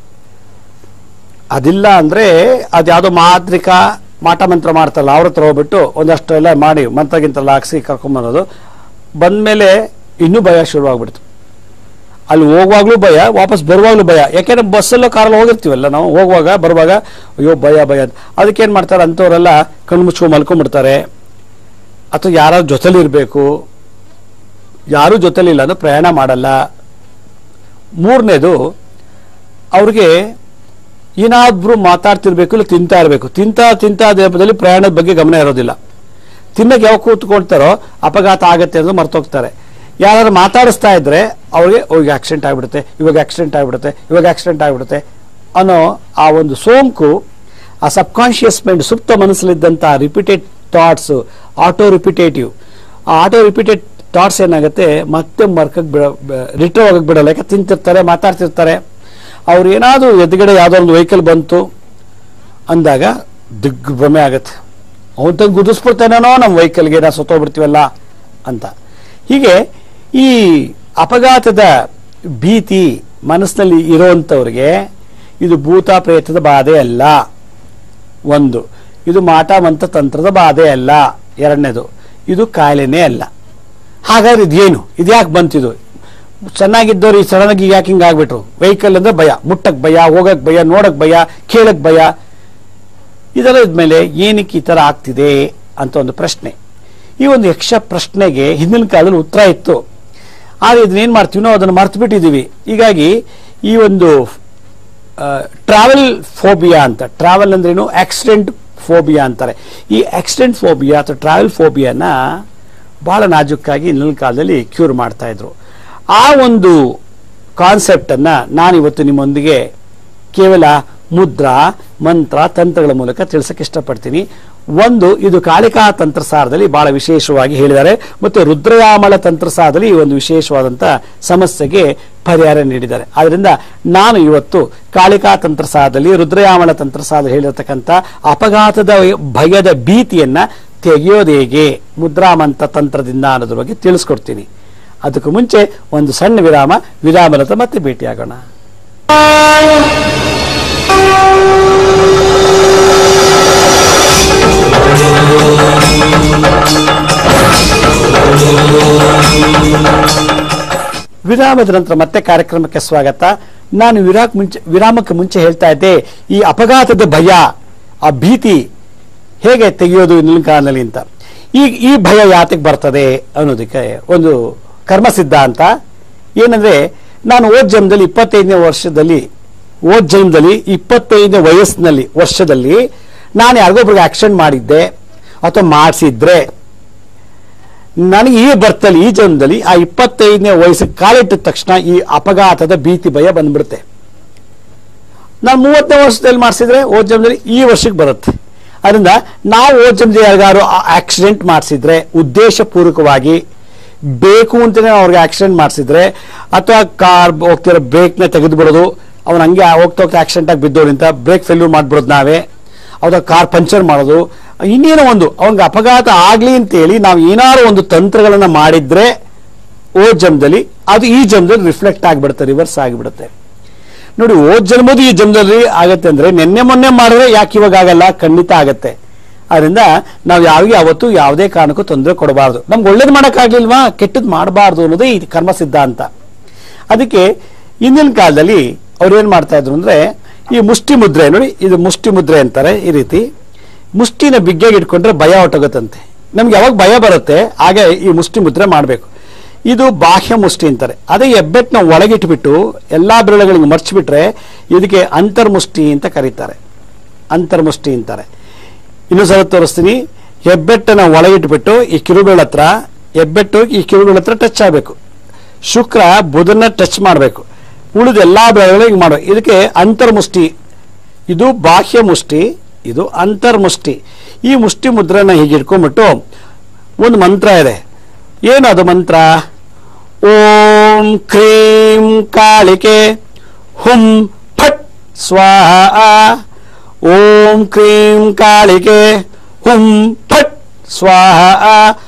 ಅದಿಲ್ಲ ಅಂದ್ರೆ ಅದ್ಯಾವುದೋ ಮಾಂತ್ರಿಕ ಮಾಟ ಮಂತ್ರ ಮಾಡ್ತಾರಲ್ಲ ಅವ್ರ ಹತ್ರ ಹೋಗ್ಬಿಟ್ಟು ಒಂದಷ್ಟು ಎಲ್ಲ ಮಾಡಿ ಮಂತ್ರಗಿಂತೆಲ್ಲ ಹಾಕ್ಸಿ ಕರ್ಕೊಂಬರೋದು. ಬಂದ್ಮೇಲೆ ಇನ್ನೂ ಭಯ ಶುರುವಾಗ್ಬಿಡ್ತು. ಅಲ್ಲಿ ಹೋಗುವಾಗ್ಲೂ ಭಯ, ವಾಪಸ್ ಬರುವಾಗ್ಲೂ ಭಯ. ಯಾಕೆಂದ್ರೆ ಬಸ್ಸಲ್ಲೋ ಕಾರಲ್ಲಿ ಹೋಗಿರ್ತೀವಲ್ಲ ನಾವು, ಹೋಗುವಾಗ ಬರುವಾಗ ಅಯ್ಯೋ ಭಯ ಭಯ. ಅದಕ್ಕೇನ್ ಮಾಡ್ತಾರೆ ಅಂತವ್ರೆಲ್ಲ ಕಣ್ಣು ಮುಚ್ಕೊಂಡು ಮಲ್ಕೊಂಡ್ಬಿಡ್ತಾರೆ, ಅಥವಾ ಯಾರ ಜೊತೆಲಿ ಇರಬೇಕು. ಯಾರು ಜೊತೆಲಿ ಇಲ್ಲ ಅಂದ್ರೆ ಪ್ರಯಾಣ ಮಾಡಲ್ಲ. ಮೂರನೇದು, ಅವ್ರಿಗೆ ಏನಾದ್ರೂ ಮಾತಾಡ್ತಿರ್ಬೇಕು, ಇಲ್ಲ ತಿಂತಾ ಇರಬೇಕು. ತಿಂತಾ ತಿಂತಾ ದೇಹದಲ್ಲಿ ಪ್ರಯಾಣದ ಬಗ್ಗೆ ಗಮನ ಇರೋದಿಲ್ಲ. ತಿನ್ನಕ್ಕೆ ಯಾವ ಕೂತ್ಕೊಳ್ತಾರೋ ಅಪಘಾತ ಆಗತ್ತೆ ಅಂತ ಮರ್ತೋಗ್ತಾರೆ. ಯಾರು ಮಾತಾಡಿಸ್ತಾ ಇದ್ರೆ ಅವ್ರಿಗೆ ಹೋಗಿ ಆಕ್ಸಿಡೆಂಟ್ ಆಗ್ಬಿಡುತ್ತೆ, ಇವಾಗ ಆಕ್ಸಿಡೆಂಟ್ ಆಗ್ಬಿಡುತ್ತೆ, ಇವಾಗ ಆಕ್ಸಿಡೆಂಟ್ ಆಗ್ಬಿಡುತ್ತೆ ಅನ್ನೋ ಆ ಒಂದು ಸೋಂಕು ಆ ಸಬ್ಕಾನ್ಶಿಯಸ್ ಮೈಂಡ್, ಸುಪ್ತ ಮನಸ್ಸಲ್ಲಿದ್ದಂಥ ರಿಪೀಟೆಡ್ ಥಾಟ್ಸ್, ಆಟೋ ರಿಪಿಟೇಟಿವ್, ಆ ಆಟೋ ರಿಪೀಟೆಡ್ ಥಾಟ್ಸ್ ಏನಾಗುತ್ತೆ ಮತ್ತೆ ಮರ್ಕಕ್ಕೆ ಬಿಡ ರಿಟರ್ನ್ ಹೋಗಕ್ಕೆ ಬಿಡಲ್ಲ. ಯಾಕೆ ತಿಂತಿರ್ತಾರೆ, ಮಾತಾಡ್ತಿರ್ತಾರೆ. ಅವ್ರು ಏನಾದರೂ ಎದುರುಗಡೆ ಯಾವುದೋ ಒಂದು ವೆಹಿಕಲ್ ಬಂತು ಅಂದಾಗ ದಿಗ್ಭ್ರಮೆ ಆಗತ್ತೆ, ಅವನ್ ತಂಗ ಗುದಿಸ್ಬಿಡ್ತೇನೇನೋ ನಮ್ಮ ವೆಹಿಕಲ್ಗೆ, ನಾವು ಸತ್ತೋಗ್ಬಿಡ್ತೀವಲ್ಲ ಅಂತ. ಹೀಗೆ ಈ ಅಪಘಾತದ ಭೀತಿ ಮನಸ್ಸಿನಲ್ಲಿ ಇರೋಂಥವ್ರಿಗೆ ಇದು ಭೂತ ಪ್ರೇತದ ಬಾಧೆ ಅಲ್ಲ. ಒಂದು, ಇದು ಮಾಟ ಮಂತ್ರ ತಂತ್ರದ ಬಾಧೆ ಅಲ್ಲ. ಎರಡನೇದು, ಇದು ಕಾಯಿಲೆನೇ ಅಲ್ಲ. ಹಾಗಾದ್ರೆ ಇದೇನು, ಇದ್ಯಾಕೆ ಬಂತಿದು? ಚೆನ್ನಾಗಿದ್ದವ್ರು ಈ ಸಡನ್ ಆಗಿ ಯಾಕೆ ಹಿಂಗೆ ಆಗ್ಬಿಟ್ರು? ವೆಹಿಕಲ್ ಅಂದ್ರೆ ಭಯ, ಮುಟ್ಟಕ್ ಭಯ, ಹೋಗಕ್ ಭಯ, ನೋಡಕ್ ಭಯ, ಕೇಳಕ್ ಭಯ. ಇದರ ಇದ್ಮೇಲೆ ಏನಕ್ಕೆ ಈ ತರ ಆಗ್ತಿದೆ ಅಂತ ಒಂದು ಪ್ರಶ್ನೆ. ಈ ಒಂದು ಯಕ್ಷ ಪ್ರಶ್ನೆಗೆ ಹಿಂದಿನ ಕಾಲದಲ್ಲಿ ಉತ್ತರ ಇತ್ತು. ಆದ್ರೆ ಇದನ್ನೇನ್ ಮಾಡ್ತೀವಿ ನಾವು, ಅದನ್ನು ಮರ್ತು ಬಿಟ್ಟಿದೀವಿ. ಹೀಗಾಗಿ ಈ ಒಂದು ಟ್ರಾವೆಲ್ ಫೋಬಿಯಾ ಅಂತ, ಟ್ರಾವೆಲ್ ಅಂದ್ರೇನು, ಆಕ್ಸಿಡೆಂಟ್ ಫೋಬಿಯಾ ಅಂತಾರೆ. ಈ ಆಕ್ಸಿಡೆಂಟ್ ಫೋಬಿಯಾ ಅಥವಾ ಟ್ರಾವೆಲ್ ಫೋಬಿಯಾನ ಬಹಳ ನಾಜುಕ್ಕಾಗಿ ಹಿಂದಿನ ಕಾಲದಲ್ಲಿ ಕ್ಯೂರ್ ಮಾಡ್ತಾ ಇದ್ರು. ಆ ಒಂದು ಕಾನ್ಸೆಪ್ಟನ್ನು ನಾನಿವತ್ತು ನಿಮ್ಮೊಂದಿಗೆ ಕೇವಲ ಮುದ್ರಾ, ಮಂತ್ರ, ತಂತ್ರಗಳ ಮೂಲಕ ತಿಳಿಸಕ್ಕೆ ಇಷ್ಟಪಡ್ತೀನಿ. ಒಂದು, ಇದು ಕಾಳಿಕಾ ತಂತ್ರಸಾರದಲ್ಲಿ ಬಹಳ ವಿಶೇಷವಾಗಿ ಹೇಳಿದ್ದಾರೆ ಮತ್ತು ರುದ್ರಯಾಮಳ ತಂತ್ರಸಾರದಲ್ಲಿ ಈ ಒಂದು ವಿಶೇಷವಾದಂಥ ಸಮಸ್ಯೆಗೆ ಪರಿಹಾರ ನೀಡಿದ್ದಾರೆ. ಆದ್ದರಿಂದ ನಾನು ಇವತ್ತು ಕಾಳಿಕಾ ತಂತ್ರಸಾರದಲ್ಲಿ ರುದ್ರಯಾಮಳ ತಂತ್ರಸಾರದಲ್ಲಿ ಹೇಳಿರತಕ್ಕಂಥ ಅಪಘಾತದ ಭಯದ ಭೀತಿಯನ್ನ ತೆಗೆಯೋದು ಹೇಗೆ ಮುದ್ರಾಮಂತ್ರ ತಂತ್ರದಿಂದ ಅನ್ನೋದ್ರ ಬಗ್ಗೆ ತಿಳಿಸ್ಕೊಡ್ತೀನಿ. ಅದಕ್ಕೂ ಮುಂಚೆ ಒಂದು ಸಣ್ಣ ವಿರಾಮ, ವಿರಾಮದ ಮತ್ತೆ ಭೇಟಿಯಾಗೋಣ. ವಿರಾಮದ ನಂತರ ಮತ್ತೆ ಕಾರ್ಯಕ್ರಮಕ್ಕೆ ಸ್ವಾಗತ. ನಾನು ವಿರಾಕ್ ಮುಂಚೆ ವಿರಾಮಕ್ಕೆ ಮುಂಚೆ ಹೇಳ್ತಾ ಇದ್ದೆ, ಈ ಅಪಘಾತದ ಭಯ, ಆ ಭೀತಿ ಹೇಗೆ ತೆಗೆಯೋದು ಇನ್ನೊಂದು ಕಾಲದಲ್ಲಿ ಅಂತ. ಈ ಈ ಭಯ ಯಾತಕ್ಕೆ ಬರ್ತದೆ ಅನ್ನೋದಕ್ಕೆ ಒಂದು ಕರ್ಮ ಸಿದ್ಧಾಂತ ಏನಂದ್ರೆ, ನಾನು ಓದ್ ಜನ್ಮದಲ್ಲಿ ಇಪ್ಪತ್ತೈದನೇ ವರ್ಷದಲ್ಲಿ ಓದ್ ಜನ್ಮದಲ್ಲಿ ಇಪ್ಪತ್ತೈದನೇ ವಯಸ್ಸಿನಲ್ಲಿ ವರ್ಷದಲ್ಲಿ ನಾನು ಯಾರಿಗೊಬ್ರಿಗೆ ಆಕ್ಷನ್ ಮಾಡಿದ್ದೆ ಅಥವಾ ಮಾಡಿಸಿದ್ರೆ ನನಗೆ ಈ ಬರ್ತಲ್ಲಿ ಈ ಜನ್ಮದಲ್ಲಿ ಆ ಇಪ್ಪತ್ತೈದನೇ ವಯಸ್ಸಿಗೆ ಕಾಲಿಟ್ಟ ತಕ್ಷಣ ಈ ಅಪಘಾತದ ಭೀತಿ ಭಯ ಬಂದ್ಬಿಡುತ್ತೆ. ನಾನು ಮೂವತ್ತನೇ ವರ್ಷದಲ್ಲಿ ಮಾಡಿಸಿದ್ರೆ ಓದ್ ಜನ್ಮದಲ್ಲಿ ಈ ವರ್ಷಕ್ಕೆ ಬರುತ್ತೆ. ಅದರಿಂದ ನಾವು ಓದ್ ಜನ್ಮದಲ್ಲಿ ಯಾರಿಗಾರು ಆಕ್ಸಿಡೆಂಟ್ ಮಾಡಿಸಿದ್ರೆ ಉದ್ದೇಶಪೂರ್ವಕವಾಗಿ ಬೇಕು ಅಂತಲೇ ಅವ್ರಿಗೆ ಆಕ್ಸಿಡೆಂಟ್ ಮಾಡಿಸಿದ್ರೆ ಅಥವಾ ಕಾರ್ ಹೋಗ್ತಿರೋ ಬ್ರೇಕ್ನ ತೆಗೆದು ಬಿಡೋದು, ಅವ್ನು ಹಂಗೆ ಹೋಗ್ತಾ ಹೋಗ್ತಾ ಆಕ್ಸಿಡೆಂಟ್ ಆಗಿ ಬಿದ್ದೋರಿಂದ ಬ್ರೇಕ್ ಫೇಲ್ಯೂರ್ ಮಾಡ್ಬಿಡೋದು ನಾವೇ, ಅವ್ರ ಕಾರ್ ಪಂಚರ್ ಮಾಡೋದು, ಇನ್ನೇನೋ ಒಂದು ಅವನಿಗೆ ಅಪಘಾತ ಆಗಲಿ ಅಂತೇಳಿ ನಾವು ಏನಾದ್ರು ಒಂದು ತಂತ್ರಗಳನ್ನು ಮಾಡಿದ್ರೆ ಓ ಜನ್ಮದಲ್ಲಿ ಅದು ಈ ಜನ್ಮದಲ್ಲಿ ರಿಫ್ಲೆಕ್ಟ್ ಆಗಿಬಿಡುತ್ತೆ, ರಿವರ್ಸ್ ಆಗಿಬಿಡುತ್ತೆ. ನೋಡಿ, ಓ ಜನ್ಮದು ಈ ಜನ್ಮದಲ್ಲಿ ಆಗತ್ತೆ ಅಂದ್ರೆ ನಿನ್ನೆ ಮೊನ್ನೆ ಮಾಡಿದ್ರೆ ಯಾಕೆ ಇವಾಗ ಆಗಲ್ಲ? ಖಂಡಿತ ಆಗತ್ತೆ. ಅದರಿಂದ ನಾವು ಯಾರಿಗೆ ಅವತ್ತು ಯಾವುದೇ ಕಾರಣಕ್ಕೂ ತೊಂದರೆ ಕೊಡಬಾರ್ದು. ನಮ್ಗೆ ಒಳ್ಳೇದು ಮಾಡೋಕ್ಕಾಗ್ಲಿಲ್ವಾ, ಕೆಟ್ಟದ್ದು ಮಾಡಬಾರ್ದು ಅನ್ನೋದೇ ಈ ಕರ್ಮ ಸಿದ್ಧಾಂತ. ಅದಕ್ಕೆ ಹಿಂದಿನ ಕಾಲದಲ್ಲಿ ಅವ್ರು ಏನ್ ಮಾಡ್ತಾ ಇದ್ರು ಅಂದ್ರೆ, ಈ ಮುಷ್ಟಿ ಮುದ್ರೆ ನೋಡಿ, ಇದು ಮುಷ್ಟಿ ಮುದ್ರೆ ಅಂತಾರೆ. ಈ ರೀತಿ ಮುಷ್ಟಿನ ಬಿಗ್ಗೆಗೆ ಇಟ್ಕೊಂಡ್ರೆ ಭಯ ಹೊಟ್ಟೋಗುತ್ತಂತೆ. ನಮ್ಗೆ ಯಾವಾಗ ಭಯ ಬರುತ್ತೆ ಹಾಗೆ ಈ ಮುಷ್ಟಿ ಮುದ್ರೆ ಮಾಡಬೇಕು. ಇದು ಬಾಹ್ಯ ಮುಷ್ಟಿ ಅಂತಾರೆ. ಅದೇ ಹೆಬ್ಬೆಟ್ಟನ ಒಳಗಿಟ್ಬಿಟ್ಟು ಎಲ್ಲಾ ಬೆರಳುಗಳಿಗೆ ಮರ್ಚಿಬಿಟ್ರೆ ಇದಕ್ಕೆ ಅಂತರ್ಮುಷ್ಟಿ ಅಂತ ಕರೀತಾರೆ, ಅಂತರ್ಮುಷ್ಟಿ ಅಂತಾರೆ. ಇನ್ನೂ ಸಲ ತೋರಿಸ್ತೀನಿ. ಹೆಬ್ಬೆಟ್ಟನ ಒಳಗಿಟ್ಬಿಟ್ಟು ಈ ಕಿರುಬೆರಳ ಹತ್ರ ಹೆಬ್ಬೆಟ್ಟು ಈ ಕಿರುಬೆರಳ ಹತ್ರ ಟಚ್ ಆಗಬೇಕು. ಶುಕ್ರ ಬುಧನ ಟಚ್ ಮಾಡಬೇಕು. ಉಳಿದ ಎಲ್ಲಾ ಬೆರಳುಗಳು ಹಿಂಗೆ ಮಾಡಬೇಕು. ಇದಕ್ಕೆ ಅಂತರ್ಮುಷ್ಟಿ. ಇದು ಬಾಹ್ಯ ಮುಷ್ಟಿ, ಇದು ಅಂತರ್ಮುಷ್ಟಿ. ಈ ಮುಷ್ಟಿ ಮುದ್ರನ ಹೀಗೆ ಇಟ್ಕೊಂಡ್ಬಿಟ್ಟು ಒಂದು ಮಂತ್ರ ಇದೆ. ಏನದು ಮಂತ್ರ? ಓಂ ಕ್ರೀಂ ಕಾಳಿಕೆ ಹುಂ ಫಟ್ ಸ್ವಾಹ. ಓಂ ಕ್ರೀಂ ಕಾಳಿಕೆ ಹುಂ ಫಟ್ ಸ್ವಾಹ.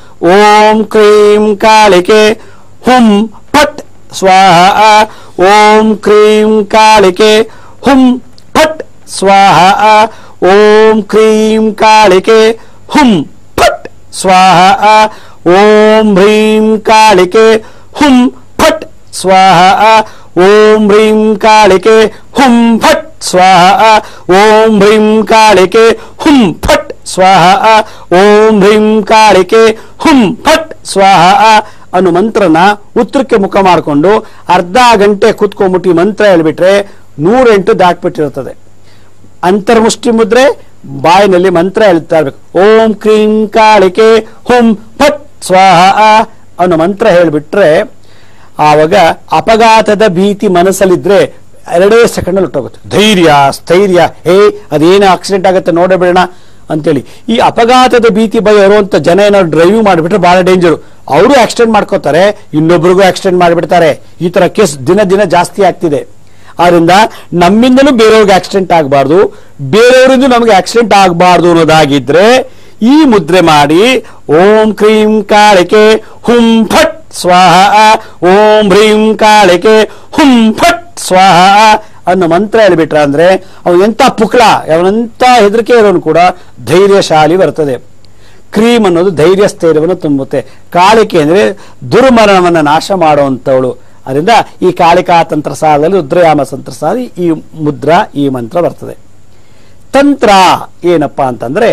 ಓಂ ಕ್ರೀಂ ಕಾಳಿಕೆ ಹುಂ ಫಟ್ ಸ್ವಾಹ. ಓಂ ಕ್ರೀಂ ಕಾಳಿಕೆ ಹುಂ ಫಟ್ ಸ್ವಾಹ. ಓಂ ಕ್ರೀಂ ಕಾಳಿಕೆ ಹುಂ ಫಟ್ ಸ್ವಾಹ. ಓಂ ಹ್ರೀಂ ಕಾಳಿಕೆ ಹುಂ ಫಟ್ ಸ್ವಾಹ. ಓಂ ಹ್ರೀಂ ಕಾಳಿಕೆ ಹುಂ ಫಟ್ ಸ್ವಾಹ. ಓಂ ಹ್ರೀಂ ಕಾಳಿಕೆ ಹುಂ ಫಟ್ ಸ್ವಾಹ. ಓಂ ಹ್ರೀಂ ಕಾಳಿಕೆ ಹುಂ ಫಟ್ ಸ್ವಾಹ ಅನ್ನೋ ಮಂತ್ರನ ಉತ್ತರಕ್ಕೆ ಮುಖ ಮಾಡಿಕೊಂಡು ಅರ್ಧ ಗಂಟೆ ಕೂತ್ಕೊಂಡ್ಬಿಟ್ಟು ಈ ಮಂತ್ರ ಹೇಳ್ಬಿಟ್ರೆ ನೂರೆಂಟು ದಾಟ್ಬಿಟ್ಟಿರ್ತದೆ. ಅಂತರ್ಮುಷ್ಟಿ ಮುದ್ರೆ ಬಾಯಿನಲ್ಲಿ ಮಂತ್ರ ಹೇಳ್ತಾ ಇರ್ಬೇಕು. ಓಂ ಕ್ರೀಂ ಕಾಳಿಕೆ ಹುಂ ಫಟ್ ಸ್ವಾಹ ಅನ್ನೋ ಮಂತ್ರ ಹೇಳ್ಬಿಟ್ರೆ ಆವಾಗ ಅಪಘಾತದ ಭೀತಿ ಮನಸ್ಸಲ್ಲಿದ್ರೆ ಎರಡೇ ಸೆಕೆಂಡ್ ಅಲ್ಲಿ ಹೊಟ್ಟೋಗುತ್ತೆ. ಧೈರ್ಯ, ಸ್ಥೈರ್ಯ, ಹೇ ಅದೇನೋ ಆಕ್ಸಿಡೆಂಟ್ ಆಗುತ್ತೆ ನೋಡಬೇಡ ಅಂತೇಳಿ. ಈ ಅಪಘಾತದ ಭೀತಿ ಭಯ ಇರುವಂತ ಜನ ಏನಾದ್ರು ಡ್ರೈವ್ ಮಾಡಿಬಿಟ್ರೆ ಬಹಳ ಡೇಂಜರು. ಅವರು ಆಕ್ಸಿಡೆಂಟ್ ಮಾಡ್ಕೋತಾರೆ, ಇನ್ನೊಬ್ರಿಗೂ ಆಕ್ಸಿಡೆಂಟ್ ಮಾಡಿಬಿಡ್ತಾರೆ. ಈ ತರ ಕೇಸ್ ದಿನ ದಿನ ಜಾಸ್ತಿ ಆಗ್ತಿದೆ. ಆದ್ರಿಂದ ನಮ್ಮಿಂದಲೂ ಬೇರೆಯವ್ರಿಗೆ ಆಕ್ಸಿಡೆಂಟ್ ಆಗಬಾರ್ದು, ಬೇರೆಯವರಿಂದ ನಮಗೆ ಆಕ್ಸಿಡೆಂಟ್ ಆಗಬಾರ್ದು ಅನ್ನೋದಾಗಿದ್ರೆ ಈ ಮುದ್ರೆ ಮಾಡಿ ಓಂ ಕ್ರೀಂ ಕಾಳಿಕೆ ಹುಂ ಫಟ್ ಸ್ವಾಹ. ಓಂ ಹ್ರೀಂ ಕಾಳಿಕೆ ಹುಂ ಫಟ್ ಸ್ವಾಹ ಅನ್ನೋ ಮಂತ್ರ ಹೇಳ್ಬಿಟ್ರ ಅಂದ್ರೆ ಅವನು ಎಂತ ಪುಕ್ಳ, ಅವನೆಂತ ಹೆದರಿಕೆ ಇರೋನು ಕೂಡ ಧೈರ್ಯಶಾಲಿ ಬರ್ತದೆ. ಕ್ರೀಮ್ ಅನ್ನೋದು ಧೈರ್ಯ ಸ್ಥೈರ್ಯವನ್ನು ತುಂಬುತ್ತೆ. ಕಾಳಿಕೆ ಅಂದ್ರೆ ದುರ್ಮರಣವನ್ನ ನಾಶ ಮಾಡುವಂತವಳು. ಅದರಿಂದ ಈ ಕಾಳಿಕಾ ತಂತ್ರಸಾರದಲ್ಲಿ ರುದ್ರಯಾಮ ತಂತ್ರಸಾರ ಈ ಮುದ್ರಾ ಈ ಮಂತ್ರ ಬರ್ತದೆ. ತಂತ್ರ ಏನಪ್ಪ ಅಂತಂದ್ರೆ,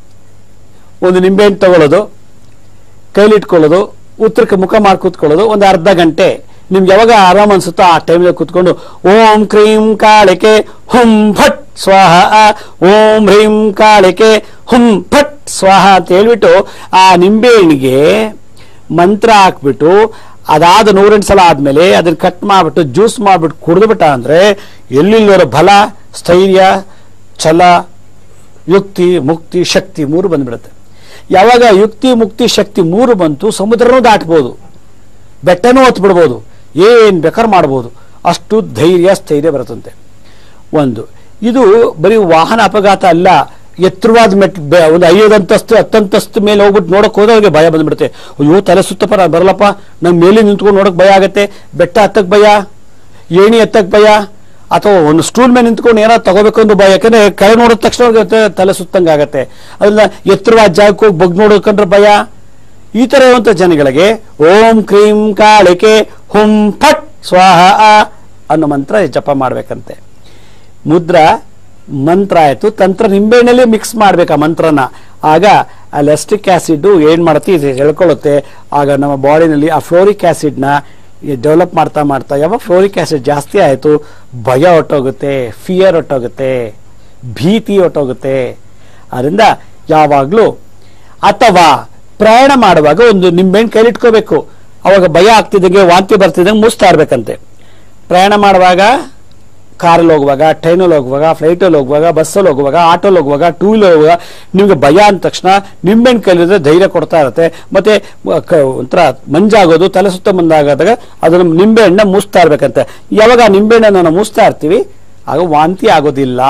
ಒಂದು ನಿಂಬೆಹಣ್ಣು ತಗೊಳ್ಳೋದು, ಕೈಲಿಟ್ಕೊಳ್ಳೋದು, ಉತ್ತರಕ್ಕೆ ಮುಖ ಮಾಡಿ ಕೂತ್ಕೊಳ್ಳೋದು, ಒಂದು ಅರ್ಧ ಗಂಟೆ ನಿಮ್ಗೆ ಯಾವಾಗ ಆರಾಮ್ ಅನ್ಸುತ್ತೋ ಆ ಟೈಮ್ಗೆ ಕೂತ್ಕೊಂಡು ಓಂ ಕ್ರೀಂ ಕಾಳಿಕೆ ಹುಂ ಫಟ್ ಸ್ವಾಹ. ಓಂ ಹ್ರೀಂ ಕಾಳಿಕೆ ಹುಂ ಫಟ್ ಸ್ವಾಹ ಅಂತ ಹೇಳ್ಬಿಟ್ಟು ಆ ನಿಂಬೆಹಣ್ಣಿಗೆ ಮಂತ್ರ ಹಾಕ್ಬಿಟ್ಟು ಅದಾದ ನೂರೆಂಟು ಸಲ ಆದ್ಮೇಲೆ ಅದನ್ನ ಕಟ್ ಮಾಡ್ಬಿಟ್ಟು ಜ್ಯೂಸ್ ಮಾಡ್ಬಿಟ್ಟು ಕುಡಿದ್ಬಿಟ್ಟ ಅಂದ್ರೆ ಎಲ್ಲಿಲ್ಲವರ ಬಲ, ಸ್ಥೈರ್ಯ, ಛಲ, ಯುಕ್ತಿ, ಮುಕ್ತಿ, ಶಕ್ತಿ ಮೂರು ಬಂದ್ಬಿಡುತ್ತೆ. ಯಾವಾಗ ಯುಕ್ತಿ, ಮುಕ್ತಿ, ಶಕ್ತಿ ಮೂರು ಬಂತು, ಸಮುದ್ರನೂ ದಾಟ್ಬೋದು, ಬೆಟ್ಟನೂ ಹತ್ತು ಬಿಡ್ಬೋದು, ಏನ್ ಬೇಕಾದ್ರೂ ಮಾಡ್ಬೋದು. ಅಷ್ಟು ಧೈರ್ಯ, ಸ್ಥೈರ್ಯ ಬರುತ್ತಂತೆ. ಒಂದು ಇದು ಬರೀ ವಾಹನ ಅಪಘಾತ ಅಲ್ಲ, ಎತ್ತರವಾದ ಮೆಟ್ ಒಂದು ಐದು ಅಂತಸ್ತು ಹತ್ತಂತಸ್ತು ಮೇಲೆ ಹೋಗ್ಬಿಟ್ಟು ನೋಡಕ್ ಹೋದ್ರೆ ಅವ್ರಿಗೆ ಭಯ ಬಂದ್ಬಿಡುತ್ತೆ. ಅಯ್ಯೋ ತಲೆ ಸುತ್ತಪ್ಪ ನಾನು ಬರಲ್ಲಪ್ಪ, ನಂಗೆ ಮೇಲೆ ನಿಂತ್ಕೊಂಡು ನೋಡಕ್ ಭಯ ಆಗತ್ತೆ, ಬೆಟ್ಟ ಹತ್ತಕ್ ಭಯ, ಏಣಿ ಹತ್ತಕ್ ಭಯ, ಅಥವಾ ಒಂದು ಸ್ಟೂಲ್ ಮೇಲೆ ನಿಂತ್ಕೊಂಡು ಏನಾದ್ರು ತಗೋಬೇಕು ಅಂದ್ರೆ ಭಯ. ಯಾಕಂದ್ರೆ ಕೈ ನೋಡಿದ ತಕ್ಷಣ ಅವ್ರಿಗೆ ತಲೆ ಸುತ್ತಂಗ ಆಗತ್ತೆ. ಅದನ್ನ ಎತ್ತರವಾದ ಜಾಗಕ್ಕೆ ಹೋಗಿ ಬಗ್ ನೋಡೋಕಂದ್ರೆ ಭಯ. ಈ ತರ ಇರುವಂತ ಜನಗಳಿಗೆ ಓಂ ಕ್ರೀಂ ಕಾಳಿಕೆ ಹುಂ ಫಟ್ ಸ್ವಾಹ ಅನ್ನೋ ಮಂತ್ರ ಜಪ ಮಾಡ್ಬೇಕಂತೆ. ಮುದ್ರ ಮಂತ್ರ ಆಯ್ತು, ತಂತ್ರ ನಿಂಬೆಹಣ್ಣಲ್ಲಿ ಮಿಕ್ಸ್ ಮಾಡ್ಬೇಕು ಆ ಮಂತ್ರನ. ಆಗ ಆ ಲ್ಯಾಸ್ಟಿಕ್ ಆಸಿಡ್ ಏನ್ ಮಾಡುತ್ತೆ, ಇದು ಹೇಳ್ಕೊಳ್ಳುತ್ತೆ. ಆಗ ನಮ್ಮ ಬಾಡಿನಲ್ಲಿ ಆ ಫ್ಲೋರಿಕ್ ಆಸಿಡ್ ನ ಡೆವಲಪ್ ಮಾಡ್ತಾ ಮಾಡ್ತಾ ಯಾವಾಗ ಫ್ಲೋರಿಕ್ ಆಸಿಡ್ ಜಾಸ್ತಿ ಆಯ್ತು, ಭಯ ಹೊಟ್ಟೋಗುತ್ತೆ, ಫಿಯರ್ ಹೊಟ್ಟೋಗುತ್ತೆ, ಭೀತಿ ಹೊಟ್ಟೋಗುತ್ತೆ. ಅದರಿಂದ ಯಾವಾಗ್ಲೂ ಅಥವಾ ಪ್ರಯಾಣ ಮಾಡುವಾಗ ಒಂದು ನಿಂಬೆಹಣ್ಣು ಕೈಲಿಟ್ಕೋಬೇಕು. ಅವಾಗ ಭಯ ಆಗ್ತಿದ್ದಂಗೆ, ವಾಂತಿ ಬರ್ತಿದ್ದಂಗೆ ಮುಸ್ತಾ ಇರ್ಬೇಕಂತೆ. ಪ್ರಯಾಣ ಮಾಡುವಾಗ ಕಾರಲ್ಲಿ ಹೋಗುವಾಗ, ಟ್ರೈನಲ್ಲಿ ಹೋಗುವಾಗ, ಫ್ಲೈಟಲ್ಲಿ ಹೋಗುವಾಗ, ಬಸ್ಸಲ್ಲಿ ಹೋಗುವಾಗ, ಆಟೋಲ್ಲಿ ಹೋಗುವಾಗ, ಟೂ ವೀಲರ್ ಹೋಗುವಾಗ ನಿಮ್ಗೆ ಭಯ ಅಂದ ತಕ್ಷಣ ನಿಂಬೆಹಣ್ಣು ಕೈಲಿದ್ರೆ ಧೈರ್ಯ ಕೊಡ್ತಾ ಇರುತ್ತೆ. ಮತ್ತೆ ಒಂಥರ ಮಂಜಾಗೋದು, ತಲೆ ಸುತ್ತ ಮಂದಾಗದಾಗ ಅದನ್ನ ನಿಂಬೆಹಣ್ಣ ಮುಸ್ತಾ ಇರ್ಬೇಕಂತೆ. ಯಾವಾಗ ಆ ನಿಂಬೆಹಣ್ಣನ್ನು ನಾವು ಮುಸ್ತಾ ಇರ್ತೀವಿ ಆಗ ವಾಂತಿ ಆಗೋದಿಲ್ಲ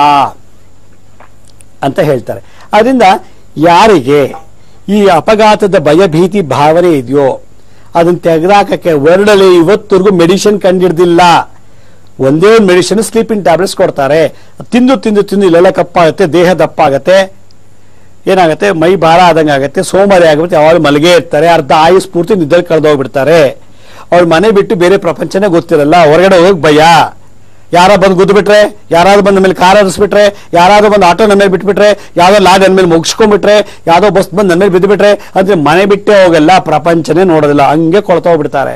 ಅಂತ ಹೇಳ್ತಾರೆ. ಅದರಿಂದ ಯಾರಿಗೆ ಈ ಅಪಘಾತದ ಭಯ ಭೀತಿ ಭಾವನೆ ಇದೆಯೋ ಅದನ್ನ ತೆಗೆದಾಕಕ್ಕೆ ವರ್ಲ್ಡಲ್ಲಿ ಇವತ್ತವರೆಗೂ ಮೆಡಿಸಿನ್ ಕಂಡಿಡ್ದಿಲ್ಲ. ಒಂದೇ ಒಂದು ಮೆಡಿಸಿನ್ ಸ್ಲೀಪಿಂಗ್ ಟ್ಯಾಬ್ಲೆಟ್ಸ್ ಕೊಡ್ತಾರೆ. ತಿಂದು ತಿಂದು ತಿಂದು ಇಲ್ಲೆಲ್ಲ ಕಪ್ಪಾಗುತ್ತೆ, ದೇಹ ದಪ್ಪ ಆಗತ್ತೆ, ಏನಾಗುತ್ತೆ ಮೈ ಭಾರ ಆದಂಗೆ ಆಗುತ್ತೆ, ಸೋಮಾರಿ ಆಗುತ್ತೆ, ಯಾವಾಗ ಮಲಗೇ ಇರ್ತಾರೆ, ಅರ್ಧ ಆಯುಸ್ ಪೂರ್ತಿ ನಿದ್ದೆ ಕಳೆದೋಗ್ಬಿಡ್ತಾರೆ. ಅವ್ರ ಮನೆ ಬಿಟ್ಟು ಬೇರೆ ಪ್ರಪಂಚನೇ ಗೊತ್ತಿರಲ್ಲ, ಹೊರಗಡೆ ಹೋಗಿ ಭಯ. ಯಾರ ಬಂದು ಗುದ್ದು ಬಿಟ್ರೆ, ಯಾರಾದ್ರೂ ಬಂದ ಮೇಲೆ ಕಾರ್ ಹರಿಸ್ಬಿಟ್ರೆ, ಯಾರಾದ್ರೂ ಬಂದು ಆಟೋ ನನ್ನ ಮೇಲೆ ಬಿಟ್ಬಿಟ್ರೆ, ಯಾವ್ದೋ ಲಾರಿ ನನ್ನ ಮೇಲೆ ಮುಗಿಸ್ಕೊಂಡ್ಬಿಟ್ರೆ, ಯಾವ್ದೋ ಬಸ್ ಬಂದು ನನ್ನ ಮೇಲೆ ಬಿದ್ದು ಬಿಟ್ರೆ, ಅಂದ್ರೆ ಮನೆ ಬಿಟ್ಟೇ ಹೋಗಲ್ಲ, ಪ್ರಪಂಚನೇ ನೋಡೋದಿಲ್ಲ, ಹಂಗೆ ಕೊಳ್ತೋಗ್ಬಿಡ್ತಾರೆ.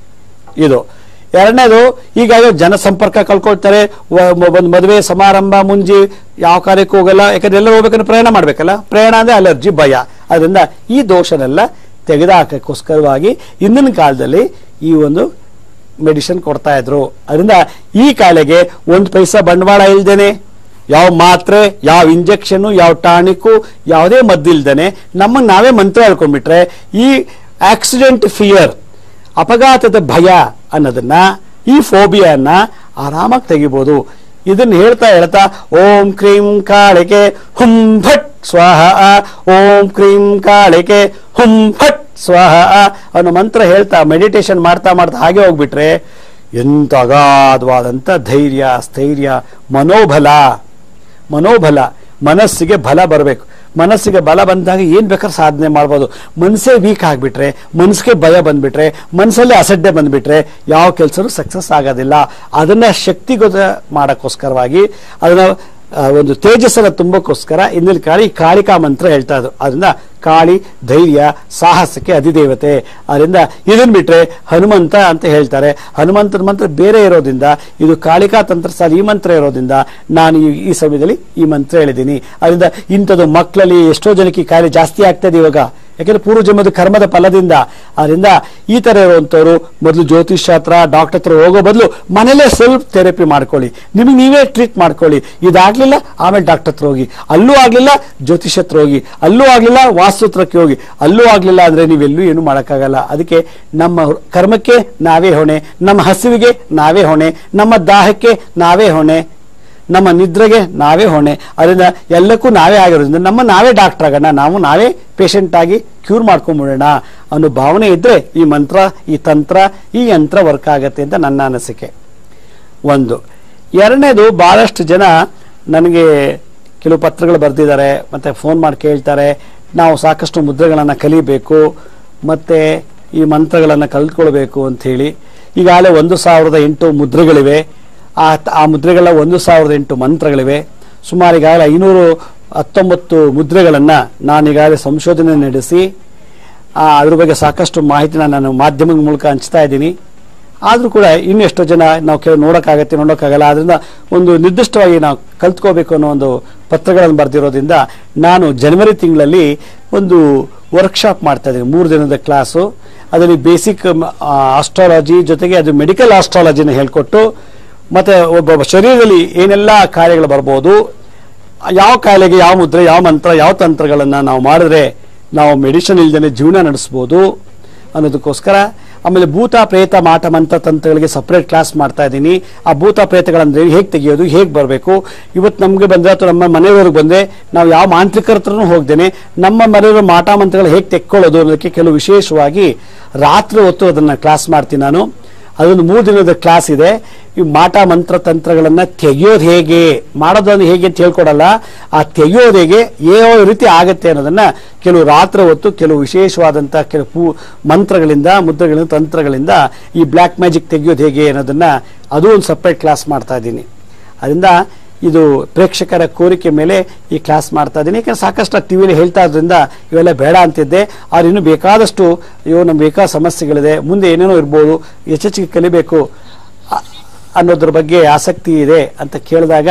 ಇದು ಎರಡನೇದು. ಈಗಾಗಲೇ ಜನಸಂಪರ್ಕ ಕಳ್ಕೊಳ್ತಾರೆ. ಒಂದು ಮದುವೆ ಸಮಾರಂಭ ಮುಂಜಿ ಯಾವ ಕಾರ್ಯಕ್ಕೂ ಹೋಗಲ್ಲ, ಯಾಕಂದ್ರೆ ಎಲ್ಲ ಹೋಗ್ಬೇಕಂದ್ರೆ ಪ್ರಯಾಣ ಮಾಡ್ಬೇಕಲ್ಲ. ಪ್ರಯಾಣ ಅಂದ್ರೆ ಅಲರ್ಜಿ, ಭಯ. ಅದರಿಂದ ಈ ದೋಷನೆಲ್ಲ ತೆಗೆದುಹಾಕಕ್ಕೋಸ್ಕರವಾಗಿ ಇಂದಿನ ಕಾಲದಲ್ಲಿ ಈ ಒಂದು ಮೆಡಿಸಿನ್ ಕೊಡ್ತಾ ಇದ್ರು. ಅದರಿಂದ ಈ ಕಾಯಿಲೆಗೆ ಒಂದು ಪೈಸಾ ಬಂಡವಾಳ ಇಲ್ದೇನೆ, ಯಾವ ಮಾತ್ರೆ, ಯಾವ ಇಂಜೆಕ್ಷನ್, ಯಾವ ಟಾನಿಕ್, ಯಾವುದೇ ಮದ್ದಿಲ್ದೇನೆ ನಮ್ಮನ್ನ ನಾವೇ ಮಂತ್ರ ಹೇಳ್ಕೊಂಡ್ಬಿಟ್ರೆ ಈ ಆಕ್ಸಿಡೆಂಟ್ ಫಿಯರ್, ಅಪಘಾತದ ಭಯ ಅನ್ನೋದನ್ನ, ಈ ಫೋಬಿಯಾನ ಆರಾಮಾಗಿ ತೆಗಿಬಹುದು. ಇದನ್ನ ಹೇಳ್ತಾ ಹೇಳ್ತಾ ಓಂ ಕ್ರೀಂ ಕಾಳಿಕೆ ಹುಂ ಫಟ್ ಸ್ವಾಹ, ಓಂ ಕ್ರೀಂ ಕಾಳಿಕೆ ಹುಂ ಫಟ್ ಸ್ವಾಹ ಅನ್ನೋ ಮಂತ್ರ ಹೇಳ್ತಾ ಮೆಡಿಟೇಷನ್ ಮಾಡ್ತಾ ಮಾಡ್ತಾ ಹಾಗೆ ಹೋಗ್ಬಿಟ್ರೆ ಎಂತ ಅಗಾಧವಾದಂತ ಧೈರ್ಯ, ಸ್ಥೈರ್ಯ, ಮನೋಬಲ ಮನೋಬಲ ಮನಸ್ಸಿಗೆ ಬಲ ಬರಬೇಕು. ಮನಸ್ಸಿಗೆ ಬಲ ಬಂದಾಗ ಏನ್ ಬೇಕಾದ್ರೆ ಸಾಧನೆ ಮಾಡ್ಬೋದು. ಮನಸ್ಸೇ ವೀಕ್ ಆಗ್ಬಿಟ್ರೆ, ಮನಸ್ಸಿಗೆ ಭಯ ಬಂದ್ಬಿಟ್ರೆ, ಮನಸ್ಸಲ್ಲಿ ಅಸಡ್ಡೆ ಬಂದ್ಬಿಟ್ರೆ ಯಾವ ಕೆಲಸನೂ ಸಕ್ಸಸ್ ಆಗೋದಿಲ್ಲ. ಅದನ್ನ ಶಕ್ತಿಗೊತ ಮಾಡಕ್ಕೋಸ್ಕರವಾಗಿ, ಅದನ್ನ ಒಂದು ತೇಜಸ್ಸನ್ನ ತುಂಬಕ್ಕೋಸ್ಕರ ಇಂದಿನ ಕಾಳಿ ಕಾಳಿಕಾ ಮಂತ್ರ ಹೇಳ್ತಾ ಇದ್ರು. ಅದರಿಂದ ಕಾಳಿ ಧೈರ್ಯ, ಸಾಹಸಕ್ಕೆ ಅಧಿದೇವತೆ. ಅದರಿಂದ ಇದನ್ ಬಿಟ್ರೆ ಹನುಮಂತ ಅಂತ ಹೇಳ್ತಾರೆ. ಹನುಮಂತನ ಮಂತ್ರ ಬೇರೆ ಇರೋದ್ರಿಂದ, ಇದು ಕಾಳಿಕಾ ತಂತ್ರ ಸಾಲ ಈ ಮಂತ್ರ ಇರೋದ್ರಿಂದ ನಾನು ಈ ಸಮಯದಲ್ಲಿ ಈ ಮಂತ್ರ ಹೇಳಿದ್ದೀನಿ. ಅದರಿಂದ ಇಂಥದ್ದು ಮಕ್ಕಳಲ್ಲಿ ಎಷ್ಟೋ ಜನಕ್ಕೆ ಈ ಕಾಯಿಲೆ ಜಾಸ್ತಿ ಆಗ್ತದೆ ಇವಾಗ, ಯಾಕಂದ್ರೆ ಪೂರ್ವ ಜನ್ಮದ ಕರ್ಮದ ಫಲದಿಂದ. ಅದರಿಂದ ಈ ತರ ಇರುವಂತವ್ರು ಮೊದಲು ಜ್ಯೋತಿಷ್ ಶಾಸ್ತ್ರ, ಡಾಕ್ಟರ್ ಹತ್ರ ಹೋಗೋ ಬದಲು ಮನೇಲೆ ಸೆಲ್ಫ್ ಥೆರಪಿ ಮಾಡ್ಕೊಳ್ಳಿ, ನಿಮಗೆ ನೀವೇ ಟ್ರೀಟ್ ಮಾಡ್ಕೊಳ್ಳಿ. ಇದಾಗ್ಲಿಲ್ಲ ಆಮೇಲೆ ಡಾಕ್ಟರ್ ಹತ್ರ ಹೋಗಿ, ಅಲ್ಲೂ ಆಗ್ಲಿಲ್ಲ ಜ್ಯೋತಿಷ್ ಹತ್ರ ಹೋಗಿ, ಅಲ್ಲೂ ಆಗ್ಲಿಲ್ಲ ವಾಸ್ತುತ್ರಕ್ಕೆ ಹೋಗಿ, ಅಲ್ಲೂ ಆಗ್ಲಿಲ್ಲ ಅಂದ್ರೆ ನೀವೆಲ್ಲೂ ಏನು ಮಾಡಕ್ಕಾಗಲ್ಲ. ಅದಕ್ಕೆ ನಮ್ಮ ಕರ್ಮಕ್ಕೆ ನಾವೇ ಹೊಣೆ, ನಮ್ಮ ಹಸಿವಿಗೆ ನಾವೇ ಹೊಣೆ, ನಮ್ಮ ದಾಹಕ್ಕೆ ನಾವೇ ಹೊಣೆ, ನಮ್ಮ ನಿದ್ರೆಗೆ ನಾವೇ ಹೊಣೆ. ಅದರಿಂದ ಎಲ್ಲಕ್ಕೂ ನಾವೇ ಆಗಿರೋದ್ರಿಂದ ನಮ್ಮ ನಾವೇ ಡಾಕ್ಟರ್ ಆಗೋಣ, ನಾವು ನಾವೇ ಪೇಷಂಟ್ ಆಗಿ ಕ್ಯೂರ್ ಮಾಡ್ಕೊಂಡ್ಬಿಡೋಣ ಅನ್ನೋ ಭಾವನೆ ಇದ್ರೆ ಈ ಮಂತ್ರ, ಈ ತಂತ್ರ, ಈ ಯಂತ್ರ ವರ್ಕ್ ಆಗತ್ತೆ ಅಂತ ನನ್ನ ಅನಿಸಿಕೆ. ಒಂದು. ಎರಡನೇದು, ಬಹಳಷ್ಟು ಜನ ನನಗೆ ಕೆಲವು ಪತ್ರಗಳು ಬರೆದಿದ್ದಾರೆ, ಮತ್ತೆ ಫೋನ್ ಮಾಡಿ ಕೇಳ್ತಾರೆ, ನಾವು ಸಾಕಷ್ಟು ಮುದ್ರೆಗಳನ್ನು ಕಲಿಬೇಕು ಮತ್ತೆ ಈ ಮಂತ್ರಗಳನ್ನು ಕಲ್ತ್ಕೊಳ್ಬೇಕು ಅಂತ ಹೇಳಿ. ಈಗಾಗಲೇ ಒಂದು ಸಾವಿರದ ಎಂಟು ಮುದ್ರೆಗಳಿವೆ. ಆ ಆ ಮುದ್ರೆಗಳ ಒಂದು ಸಾವಿರದ ಎಂಟು ಮಂತ್ರಗಳಿವೆ. ಸುಮಾರು ಈಗಾಗಲೇ ಐನೂರು ಹತ್ತೊಂಬತ್ತು ಮುದ್ರೆಗಳನ್ನ ನಾನೀಗಾಗಲೇ ಸಂಶೋಧನೆ ನಡೆಸಿ ಅದ್ರ ಬಗ್ಗೆ ಸಾಕಷ್ಟು ಮಾಹಿತಿನ ನಾನು ಮಾಧ್ಯಮದ ಮೂಲಕ ಹಂಚ್ತಾ ಇದ್ದೀನಿ. ಆದ್ರೂ ಕೂಡ ಇನ್ನೆಷ್ಟೋ ಜನ ನಾವು ಕೆಲವು ನೋಡೋಕ್ಕಾಗತ್ತೆ, ನೋಡೋಕ್ಕಾಗಲ್ಲ. ಆದ್ರಿಂದ ಒಂದು ನಿರ್ದಿಷ್ಟವಾಗಿ ನಾವು ಕಲ್ತ್ಕೋಬೇಕು ಅನ್ನೋ ಒಂದು ಪತ್ರಗಳನ್ನು ಬರೆದಿರೋದ್ರಿಂದ ನಾನು ಜನವರಿ ತಿಂಗಳಲ್ಲಿ ಒಂದು ವರ್ಕ್ಶಾಪ್ ಮಾಡ್ತಾ ಇದ್ದೀನಿ, ಮೂರು ದಿನದ ಕ್ಲಾಸು. ಅದರಲ್ಲಿ ಬೇಸಿಕ್ ಆಸ್ಟ್ರಾಲಜಿ ಜೊತೆಗೆ ಅದು ಮೆಡಿಕಲ್ ಆಸ್ಟ್ರಾಲಜಿನ ಹೇಳ್ಕೊಟ್ಟು ಮತ್ತೆ ಒಬ್ಬೊಬ್ಬ ಶರೀರದಲ್ಲಿ ಏನೆಲ್ಲ ಕಾರ್ಯಗಳು ಬರ್ಬೋದು, ಯಾವ ಕಾಯಿಲೆಗೆ ಯಾವ ಮುದ್ರೆ, ಯಾವ ಮಂತ್ರ, ಯಾವ ತಂತ್ರಗಳನ್ನು ನಾವು ಮಾಡಿದ್ರೆ ನಾವು ಮೆಡಿಸಿನ್ ಇಲ್ದೇನೆ ಜೀವನ ನಡೆಸ್ಬೋದು ಅನ್ನೋದಕ್ಕೋಸ್ಕರ. ಆಮೇಲೆ ಭೂತ ಪ್ರೇತ ಮಾಟ ಮಂತ್ರ ತಂತ್ರಗಳಿಗೆ ಸಪ್ರೇಟ್ ಕ್ಲಾಸ್ ಮಾಡ್ತಾ ಇದ್ದೀನಿ. ಆ ಭೂತ ಪ್ರೇತಗಳಂದ್ರೆ ಹೇಗೆ ತೆಗೆಯೋದು, ಹೇಗೆ ಬರಬೇಕು, ಇವತ್ತು ನಮಗೆ ಬಂದರೆ ಅಥವಾ ನಮ್ಮ ಮನೆಯವ್ರಿಗೆ ಬಂದರೆ ನಾವು ಯಾವ ಮಾಂತ್ರಿಕರ ಹತ್ರನೂ ಹೋಗ್ದೇನೆ ನಮ್ಮ ಮನೆಯವರು ಮಾಟ ಮಂತ್ರಗಳು ಹೇಗೆ ತೆಕ್ಕೊಳ್ಳೋದು ಅನ್ನೋದಕ್ಕೆ ಕೆಲವು ವಿಶೇಷವಾಗಿ ರಾತ್ರಿ ಹೊತ್ತು ಅದನ್ನು ಕ್ಲಾಸ್ ಮಾಡ್ತೀನಿ ನಾನು. ಅದೊಂದು ಮೂರು ದಿನದ ಕ್ಲಾಸ್ ಇದೆ. ಈ ಮಾಟ ಮಂತ್ರ ತಂತ್ರಗಳನ್ನು ತೆಗೆಯೋದು ಹೇಗೆ, ಮಾಡೋದನ್ನು ಹೇಗೆ ಅಂತ ಹೇಳ್ಕೊಡಲ್ಲ, ಆ ತೆಗೆಯೋದು ಹೇಗೆ, ಯಾವ ರೀತಿ ಆಗತ್ತೆ ಅನ್ನೋದನ್ನ ಕೆಲವು ರಾತ್ರಿ ಹೊತ್ತು ಕೆಲವು ವಿಶೇಷವಾದಂಥ ಕೆಲವು ಪೂ ಮಂತ್ರಗಳಿಂದ ಮುದ್ರೆಗಳಿಂದ ತಂತ್ರಗಳಿಂದ ಈ ಬ್ಲ್ಯಾಕ್ ಮ್ಯಾಜಿಕ್ ತೆಗೆಯೋದು ಹೇಗೆ ಅನ್ನೋದನ್ನ ಅದು ಒಂದು ಸಪ್ರೇಟ್ ಕ್ಲಾಸ್ ಮಾಡ್ತಾ ಇದ್ದೀನಿ. ಅದರಿಂದ ಇದು ಪ್ರೇಕ್ಷಕರ ಕೋರಿಕೆ ಮೇಲೆ ಈ ಕ್ಲಾಸ್ ಮಾಡ್ತಾ ಇದ್ದೀನಿ. ಯಾಕಂದ್ರೆ ಸಾಕಷ್ಟು ಟಿ ವಿಲಿ ಹೇಳ್ತಾ ಇದ್ರಿಂದ ಇವೆಲ್ಲ ಬೇಡ ಅಂತಿದ್ದೆ. ಆದ್ರೆ ಇನ್ನೂ ಬೇಕಾದಷ್ಟು ಇವು ನಮ್ಗೆ ಬೇಕಾದ ಸಮಸ್ಯೆಗಳಿದೆ, ಮುಂದೆ ಏನೇನೋ ಇರ್ಬೋದು, ಹೆಚ್ಚೆಚ್ಚಿಗೆ ಕಲಿಬೇಕು ಅನ್ನೋದ್ರ ಬಗ್ಗೆ ಆಸಕ್ತಿ ಇದೆ ಅಂತ ಕೇಳಿದಾಗ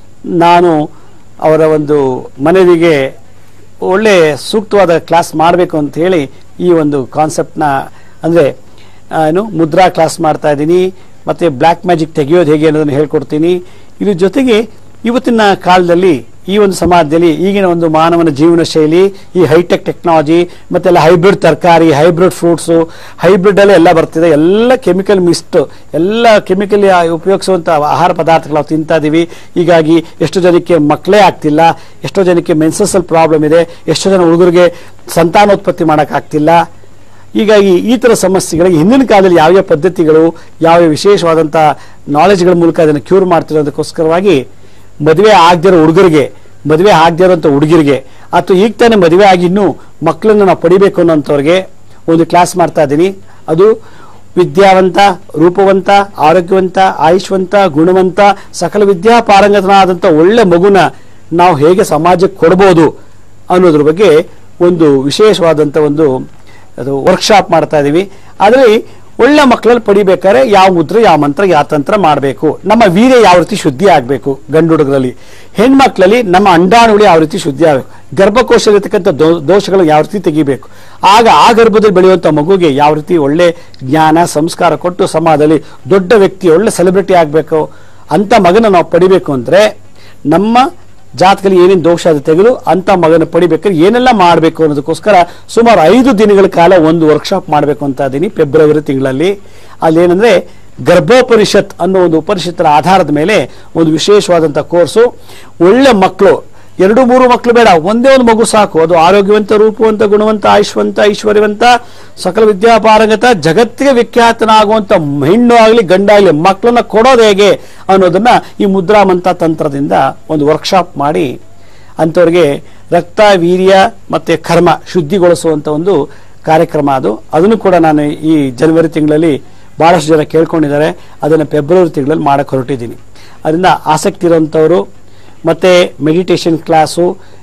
ನಾನು ಅವರ ಒಂದು ಮನವಿಗೆ ಒಳ್ಳೆ ಸೂಕ್ತವಾದ ಕ್ಲಾಸ್ ಮಾಡಬೇಕು ಅಂತ ಹೇಳಿ ಈ ಒಂದು ಕಾನ್ಸೆಪ್ಟ್ನ ಅಂದರೆ ಏನು ಮುದ್ರಾ ಕ್ಲಾಸ್ ಮಾಡ್ತಾ ಇದ್ದೀನಿ. ಮತ್ತು ಬ್ಲ್ಯಾಕ್ ಮ್ಯಾಜಿಕ್ ತೆಗೆಯೋದು ಹೇಗೆ ಅನ್ನೋದನ್ನು ಹೇಳ್ಕೊಡ್ತೀನಿ. ಇದ್ರ ಜೊತೆಗೆ ಇವತ್ತಿನ ಕಾಲದಲ್ಲಿ ಈ ಒಂದು ಸಮಾಜದಲ್ಲಿ ಈಗಿನ ಒಂದು ಮಾನವನ ಜೀವನ ಶೈಲಿ, ಈ ಹೈಟೆಕ್ ಟೆಕ್ನಾಲಜಿ ಮತ್ತೆಲ್ಲ ಹೈಬ್ರಿಡ್ ತರಕಾರಿ, ಹೈಬ್ರಿಡ್ ಫ್ರೂಟ್ಸು, ಹೈಬ್ರಿಡ್ ಅಲ್ಲೇ ಎಲ್ಲ ಬರ್ತಿದೆ, ಎಲ್ಲ ಕೆಮಿಕಲ್ ಮಿಸ್ಟ್, ಎಲ್ಲ ಕೆಮಿಕಲ್ ಉಪಯೋಗಿಸುವಂಥ ಆಹಾರ ಪದಾರ್ಥಗಳು ನಾವು ತಿಂತಾ ಇದೀವಿ. ಹೀಗಾಗಿ ಎಷ್ಟೋ ಜನಕ್ಕೆ ಮಕ್ಕಳೇ ಆಗ್ತಿಲ್ಲ, ಎಷ್ಟೋ ಜನಕ್ಕೆ ಮೆನ್ಸಸ್ಸಲ್ಲಿ ಪ್ರಾಬ್ಲಮ್ ಇದೆ, ಎಷ್ಟೋ ಜನ ಹುಡುಗರಿಗೆ ಸಂತಾನೋತ್ಪತ್ತಿ ಮಾಡೋಕ್ಕಾಗ್ತಿಲ್ಲ. ಹೀಗಾಗಿ ಈ ಥರ ಸಮಸ್ಯೆಗಳಿಗೆ ಹಿಂದಿನ ಕಾಲದಲ್ಲಿ ಯಾವ್ಯಾವ ಪದ್ಧತಿಗಳು, ಯಾವ ವಿಶೇಷವಾದಂಥ ನಾಲೆಜ್ಗಳ ಮೂಲಕ ಅದನ್ನು ಕ್ಯೂರ್ ಮಾಡ್ತಿರೋದಕ್ಕೋಸ್ಕರವಾಗಿ ಮದುವೆ ಆಗದಿರೋ ಹುಡುಗರಿಗೆ, ಮದುವೆ ಆಗದೇ ಇರೋಂಥ ಹುಡುಗಿರಿಗೆ, ಅಥವಾ ಈಗ ತಾನೇ ಮದುವೆ ಆಗಿ ಇನ್ನೂ ಮಕ್ಕಳನ್ನು ನಾವು ಪಡಿಬೇಕು ಅನ್ನೋಂಥವ್ರಿಗೆ ಒಂದು ಕ್ಲಾಸ್ ಮಾಡ್ತಾ ಇದ್ದೀನಿ. ಅದು ವಿದ್ಯಾವಂತ, ರೂಪವಂತ, ಆರೋಗ್ಯವಂತ, ಆಯುಷ್ವಂತ, ಗುಣವಂತ, ಸಕಲ ವಿದ್ಯಾ ಪಾರಂಗತನಾದಂಥ ಒಳ್ಳೆ ಮಗುನ ನಾವು ಹೇಗೆ ಸಮಾಜಕ್ಕೆ ಕೊಡ್ಬೋದು ಅನ್ನೋದ್ರ ಬಗ್ಗೆ ಒಂದು ವಿಶೇಷವಾದಂಥ ಒಂದು ಅದು ವರ್ಕ್ಶಾಪ್ ಮಾಡ್ತಾ ಇದ್ದೀವಿ. ಅದರಲ್ಲಿ ಒಳ್ಳೆ ಮಕ್ಕಳಲ್ಲಿ ಪಡಿಬೇಕಾದ್ರೆ ಯಾವ ಮುದ್ರೆ, ಯಾವ ಮಂತ್ರ, ಯಾವ ತಂತ್ರ ಮಾಡಬೇಕು, ನಮ್ಮ ವೀರ್ಯ ಯಾವ ರೀತಿ ಶುದ್ಧಿ ಆಗಬೇಕು ಗಂಡು ಹುಡುಗರಲ್ಲಿ, ಹೆಣ್ಮಕ್ಳಲ್ಲಿ ನಮ್ಮ ಅಂಡಾಣುಗಳು ಯಾವ ರೀತಿ ಶುದ್ಧಿ ಆಗಬೇಕು, ಗರ್ಭಕೋಶದಲ್ಲಿರ್ತಕ್ಕಂಥ ದೋ ದೋಷಗಳು ಯಾವ ರೀತಿ ತೆಗಿಬೇಕು, ಆಗ ಆ ಗರ್ಭದಲ್ಲಿ ಬೆಳೆಯುವಂಥ ಮಗುಗೆ ಯಾವ ರೀತಿ ಒಳ್ಳೆ ಜ್ಞಾನ ಸಂಸ್ಕಾರ ಕೊಟ್ಟು ಸಮಾಜದಲ್ಲಿ ದೊಡ್ಡ ವ್ಯಕ್ತಿ, ಒಳ್ಳೆ ಸೆಲೆಬ್ರಿಟಿ ಆಗಬೇಕು ಅಂತ ಮಗನ ನಾವು ಪಡಿಬೇಕು ಅಂದರೆ ನಮ್ಮ ಜಾತಕದಲ್ಲಿ ಏನೇನು ದೋಷ ಅದು ತೆಗೆದು ಅಂತ ಮಗನ ಪಡಿಬೇಕಾದ್ರೆ ಏನೆಲ್ಲ ಮಾಡಬೇಕು ಅನ್ನೋದಕ್ಕೋಸ್ಕರ ಸುಮಾರು ಐದು ದಿನಗಳ ಕಾಲ ಒಂದು ವರ್ಕ್ಶಾಪ್ ಮಾಡಬೇಕು ಅಂತ ಇದ್ದೀನಿ ಫೆಬ್ರವರಿ ತಿಂಗಳಲ್ಲಿ. ಅಲ್ಲೇನೆಂದರೆ ಗರ್ಭೋಪನಿಷತ್ ಅನ್ನೋ ಒಂದು ಉಪನಿಷತ್ತರ ಆಧಾರದ ಮೇಲೆ ಒಂದು ವಿಶೇಷವಾದಂಥ ಕೋರ್ಸು. ಒಳ್ಳೆ ಮಕ್ಕಳು, ಎರಡು ಮೂರು ಮಕ್ಕಳು ಬೇಡ, ಒಂದೇ ಒಂದು ಮಗು ಸಾಕು. ಅದು ಆರೋಗ್ಯವಂತ, ರೂಪವಂತ, ಗುಣವಂತ, ಆಯುಷ್ವಂತ, ಐಶ್ವರ್ಯವಂತ, ಸಕಲ ವಿದ್ಯಾಪಾರಂಗತ, ಜಗತ್ತಿಗೆ ವಿಖ್ಯಾತನಾಗುವಂಥ ಹೆಣ್ಣು ಆಗಲಿ ಗಂಡಾಗಲಿ ಮಕ್ಕಳನ್ನ ಕೊಡೋದು ಹೇಗೆ ಅನ್ನೋದನ್ನ ಈ ಮುದ್ರಾಮಂತ್ರ ತಂತ್ರದಿಂದ ಒಂದು ವರ್ಕ್ಶಾಪ್ ಮಾಡಿ ಅಂಥವ್ರಿಗೆ ರಕ್ತ, ವೀರ್ಯ ಮತ್ತೆ ಕರ್ಮ ಶುದ್ಧಿಗೊಳಿಸುವಂಥ ಒಂದು ಕಾರ್ಯಕ್ರಮ ಅದು. ಅದನ್ನು ಕೂಡ ನಾನು ಈ ಜನವರಿ ತಿಂಗಳಲ್ಲಿ ಬಹಳಷ್ಟು ಜನ ಕೇಳ್ಕೊಂಡಿದ್ದಾರೆ. ಅದನ್ನು ಫೆಬ್ರವರಿ ತಿಂಗಳಲ್ಲಿ ಮಾಡಕ್ಕೆ ಹೊರಟಿದ್ದೀನಿ. ಅದರಿಂದ ಆಸಕ್ತಿ ಇರೋಂಥವರು ಮತ್ತು ಮೆಡಿಟೇಷನ್ ಕ್ಲಾಸು,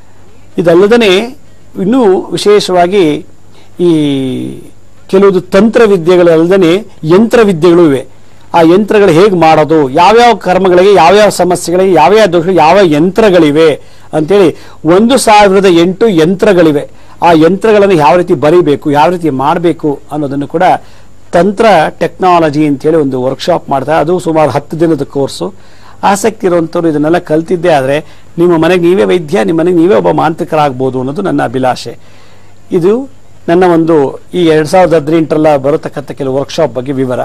ಇದಲ್ಲದೇ ಇನ್ನೂ ವಿಶೇಷವಾಗಿ ಈ ಕೆಲವೊಂದು ತಂತ್ರವಿದ್ಯೆಗಳಲ್ಲದೇ ಯಂತ್ರವಿದ್ಯೆಗಳು ಇವೆ. ಆ ಯಂತ್ರಗಳು ಹೇಗೆ ಮಾಡೋದು, ಯಾವ್ಯಾವ ಕರ್ಮಗಳಿಗೆ, ಯಾವ್ಯಾವ ಸಮಸ್ಯೆಗಳಿಗೆ, ಯಾವ್ಯಾವ ದೋಷ, ಯಾವ ಯಂತ್ರಗಳಿವೆ ಅಂತೇಳಿ ಒಂದು ಸಾವಿರದ ಎಂಟು ಯಂತ್ರಗಳಿವೆ. ಆ ಯಂತ್ರಗಳನ್ನು ಯಾವ ರೀತಿ ಬರೀಬೇಕು, ಯಾವ ರೀತಿ ಮಾಡಬೇಕು ಅನ್ನೋದನ್ನು ಕೂಡ ತಂತ್ರ ಟೆಕ್ನಾಲಜಿ ಅಂತೇಳಿ ಒಂದು ವರ್ಕ್ಶಾಪ್ ಮಾಡ್ತಾರೆ. ಅದು ಸುಮಾರು ಹತ್ತು ದಿನದ ಕೋರ್ಸು. ಆಸಕ್ತಿ ಇರುವಂಥವ್ರು ಇದನ್ನೆಲ್ಲ ಕಲ್ತಿದ್ದೇ ಆದರೆ ನಿಮ್ಮ ಮನೆಗೆ ನೀವೇ ವೈದ್ಯ, ನಿಮ್ಮ ಮನೆಗೆ ನೀವೇ ಒಬ್ಬ ಮಾಂತ್ರಿಕರಾಗ್ಬೋದು ಅನ್ನೋದು ನನ್ನ ಅಭಿಲಾಷೆ. ಇದು ನನ್ನ ಒಂದು ಈ ಎರಡು ಸಾವಿರದ ಹದಿನೆಂಟರಲ್ಲ ಬರತಕ್ಕಂಥ ಕೆಲವು ವರ್ಕ್ಶಾಪ್ ಬಗ್ಗೆ ವಿವರ.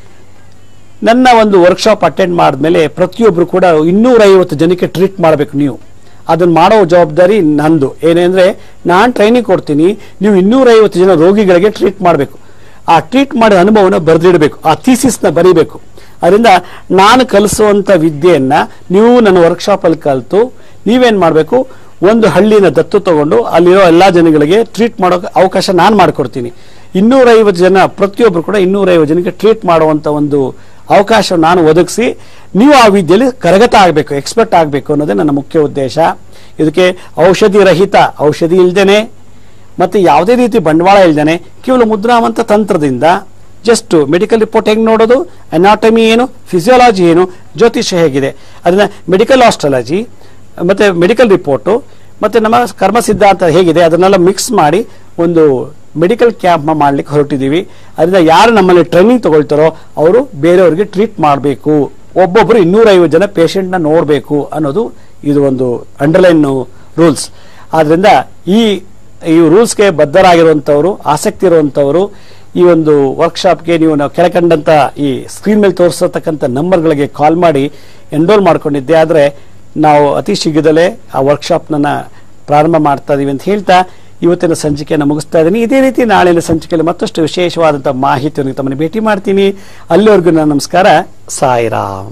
ನನ್ನ ಒಂದು ವರ್ಕ್ಶಾಪ್ ಅಟೆಂಡ್ ಮಾಡಿದ್ಮೇಲೆ ಪ್ರತಿಯೊಬ್ಬರು ಕೂಡ ಇನ್ನೂರೈವತ್ತು ಜನಕ್ಕೆ ಟ್ರೀಟ್ ಮಾಡಬೇಕು. ನೀವು ಅದನ್ನು ಮಾಡೋ ಜವಾಬ್ದಾರಿ ನಂದು. ಏನೆಂದರೆ ನಾನು ಟ್ರೈನಿಂಗ್ ಕೊಡ್ತೀನಿ, ನೀವು ಇನ್ನೂರೈವತ್ತು ಜನ ರೋಗಿಗಳಿಗೆ ಟ್ರೀಟ್ ಮಾಡಬೇಕು. ಆ ಟ್ರೀಟ್ ಮಾಡಿದ ಅನುಭವನ ಬರೆದಿಡಬೇಕು, ಆ ಥೀಸಿಸ್ನ ಬರೀಬೇಕು. ಅದರಿಂದ ನಾನು ಕಲಿಸುವಂಥ ವಿದ್ಯೆಯನ್ನು ನೀವು ನನ್ನ ವರ್ಕ್ಶಾಪಲ್ಲಿ ಕಲಿತು ನೀವೇನು ಮಾಡಬೇಕು, ಒಂದು ಹಳ್ಳಿನ ದತ್ತು ತಗೊಂಡು ಅಲ್ಲಿರೋ ಎಲ್ಲ ಜನಗಳಿಗೆ ಟ್ರೀಟ್ ಮಾಡೋಕೆ ಅವಕಾಶ ನಾನು ಮಾಡಿಕೊಡ್ತೀನಿ. ಇನ್ನೂರೈವತ್ತು ಜನ ಪ್ರತಿಯೊಬ್ಬರು ಕೂಡ ಇನ್ನೂರೈವತ್ತು ಜನಕ್ಕೆ ಟ್ರೀಟ್ ಮಾಡುವಂಥ ಒಂದು ಅವಕಾಶ ನಾನು ಒದಗಿಸಿ ನೀವು ಆ ವಿದ್ಯೆಯಲ್ಲಿ ಕರಗತ ಆಗಬೇಕು, ಎಕ್ಸ್ಪರ್ಟ್ ಆಗಬೇಕು ಅನ್ನೋದೇ ನನ್ನ ಮುಖ್ಯ ಉದ್ದೇಶ. ಇದಕ್ಕೆ ಔಷಧಿ ರಹಿತ, ಔಷಧಿ ಇಲ್ದೇನೆ ಮತ್ತು ಯಾವುದೇ ರೀತಿ ಬಂಡವಾಳ ಇಲ್ದೇನೆ ಕೇವಲ ಮುದ್ರಾವಂತ ತಂತ್ರದಿಂದ ಜಸ್ಟ್ ಮೆಡಿಕಲ್ ರಿಪೋರ್ಟ್ ಹೆಂಗೆ ನೋಡೋದು, ಅನಾಟಮಿ ಏನು, ಫಿಸಿಯಾಲಜಿ ಏನು, ಜ್ಯೋತಿಷ್ಯ ಹೇಗಿದೆ, ಅದನ್ನ ಮೆಡಿಕಲ್ ಆಸ್ಟ್ರಾಲಜಿ ಮತ್ತು ಮೆಡಿಕಲ್ ರಿಪೋರ್ಟು ಮತ್ತು ನಮ್ಮ ಕರ್ಮ ಸಿದ್ಧಾಂತ ಹೇಗಿದೆ ಅದನ್ನೆಲ್ಲ ಮಿಕ್ಸ್ ಮಾಡಿ ಒಂದು ಮೆಡಿಕಲ್ ಕ್ಯಾಂಪ್ ಮಾಡ್ಲಿಕ್ಕೆ ಹೊರಟಿದ್ದೀವಿ. ಅದರಿಂದ ಯಾರು ನಮ್ಮಲ್ಲಿ ಟ್ರೈನಿಂಗ್ ತಗೊಳ್ತಾರೋ ಅವರು ಬೇರೆಯವ್ರಿಗೆ ಟ್ರೀಟ್ ಮಾಡಬೇಕು, ಒಬ್ಬೊಬ್ಬರು ಇನ್ನೂರೈವತ್ತು ಜನ ಪೇಷಂಟ್ನ ನೋಡಬೇಕು ಅನ್ನೋದು ಇದು ಒಂದು ಅಂಡರ್ಲೈನ್ ರೂಲ್ಸ್. ಆದ್ರಿಂದ ಈ ಈ ರೂಲ್ಸ್ಗೆ ಬದ್ಧರಾಗಿರುವಂಥವರು, ಆಸಕ್ತಿ ಇರುವಂಥವರು ಈ ಒಂದು ವರ್ಕ್ಶಾಪ್ಗೆ ನೀವು ನಾವು ಕೆಳಕಂಡಂತ ಈ ಸ್ಕ್ರೀನ್ ಮೇಲೆ ತೋರಿಸತಕ್ಕಂಥ ನಂಬರ್ಗಳಿಗೆ ಕಾಲ್ ಮಾಡಿ ಎನ್ರೋಲ್ ಮಾಡ್ಕೊಂಡಿದ್ದೆ ಆದರೆ ನಾವು ಅತಿ ಶೀಘ್ರದಲ್ಲೇ ಆ ವರ್ಕ್ಶಾಪ್ನ ಪ್ರಾರಂಭ ಮಾಡ್ತಾ ಇದೀವಿ ಅಂತ ಹೇಳ್ತಾ ಇವತ್ತಿನ ಸಂಚಿಕೆಯನ್ನು ಮುಗಿಸ್ತಾ ಇದ್ದೀನಿ. ಇದೇ ರೀತಿ ನಾಳಿನ ಸಂಚಿಕೆಯಲ್ಲಿ ಮತ್ತಷ್ಟು ವಿಶೇಷವಾದಂಥ ಮಾಹಿತಿಯನ್ನು ತಮ್ಮನ್ನು ಭೇಟಿ ಮಾಡ್ತೀನಿ. ಅಲ್ಲಿವರೆಗೂ ನನ್ನ ನಮಸ್ಕಾರ. ಸಾಯಿರಾಮ್.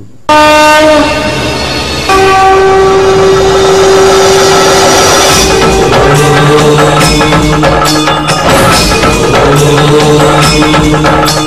Thank you.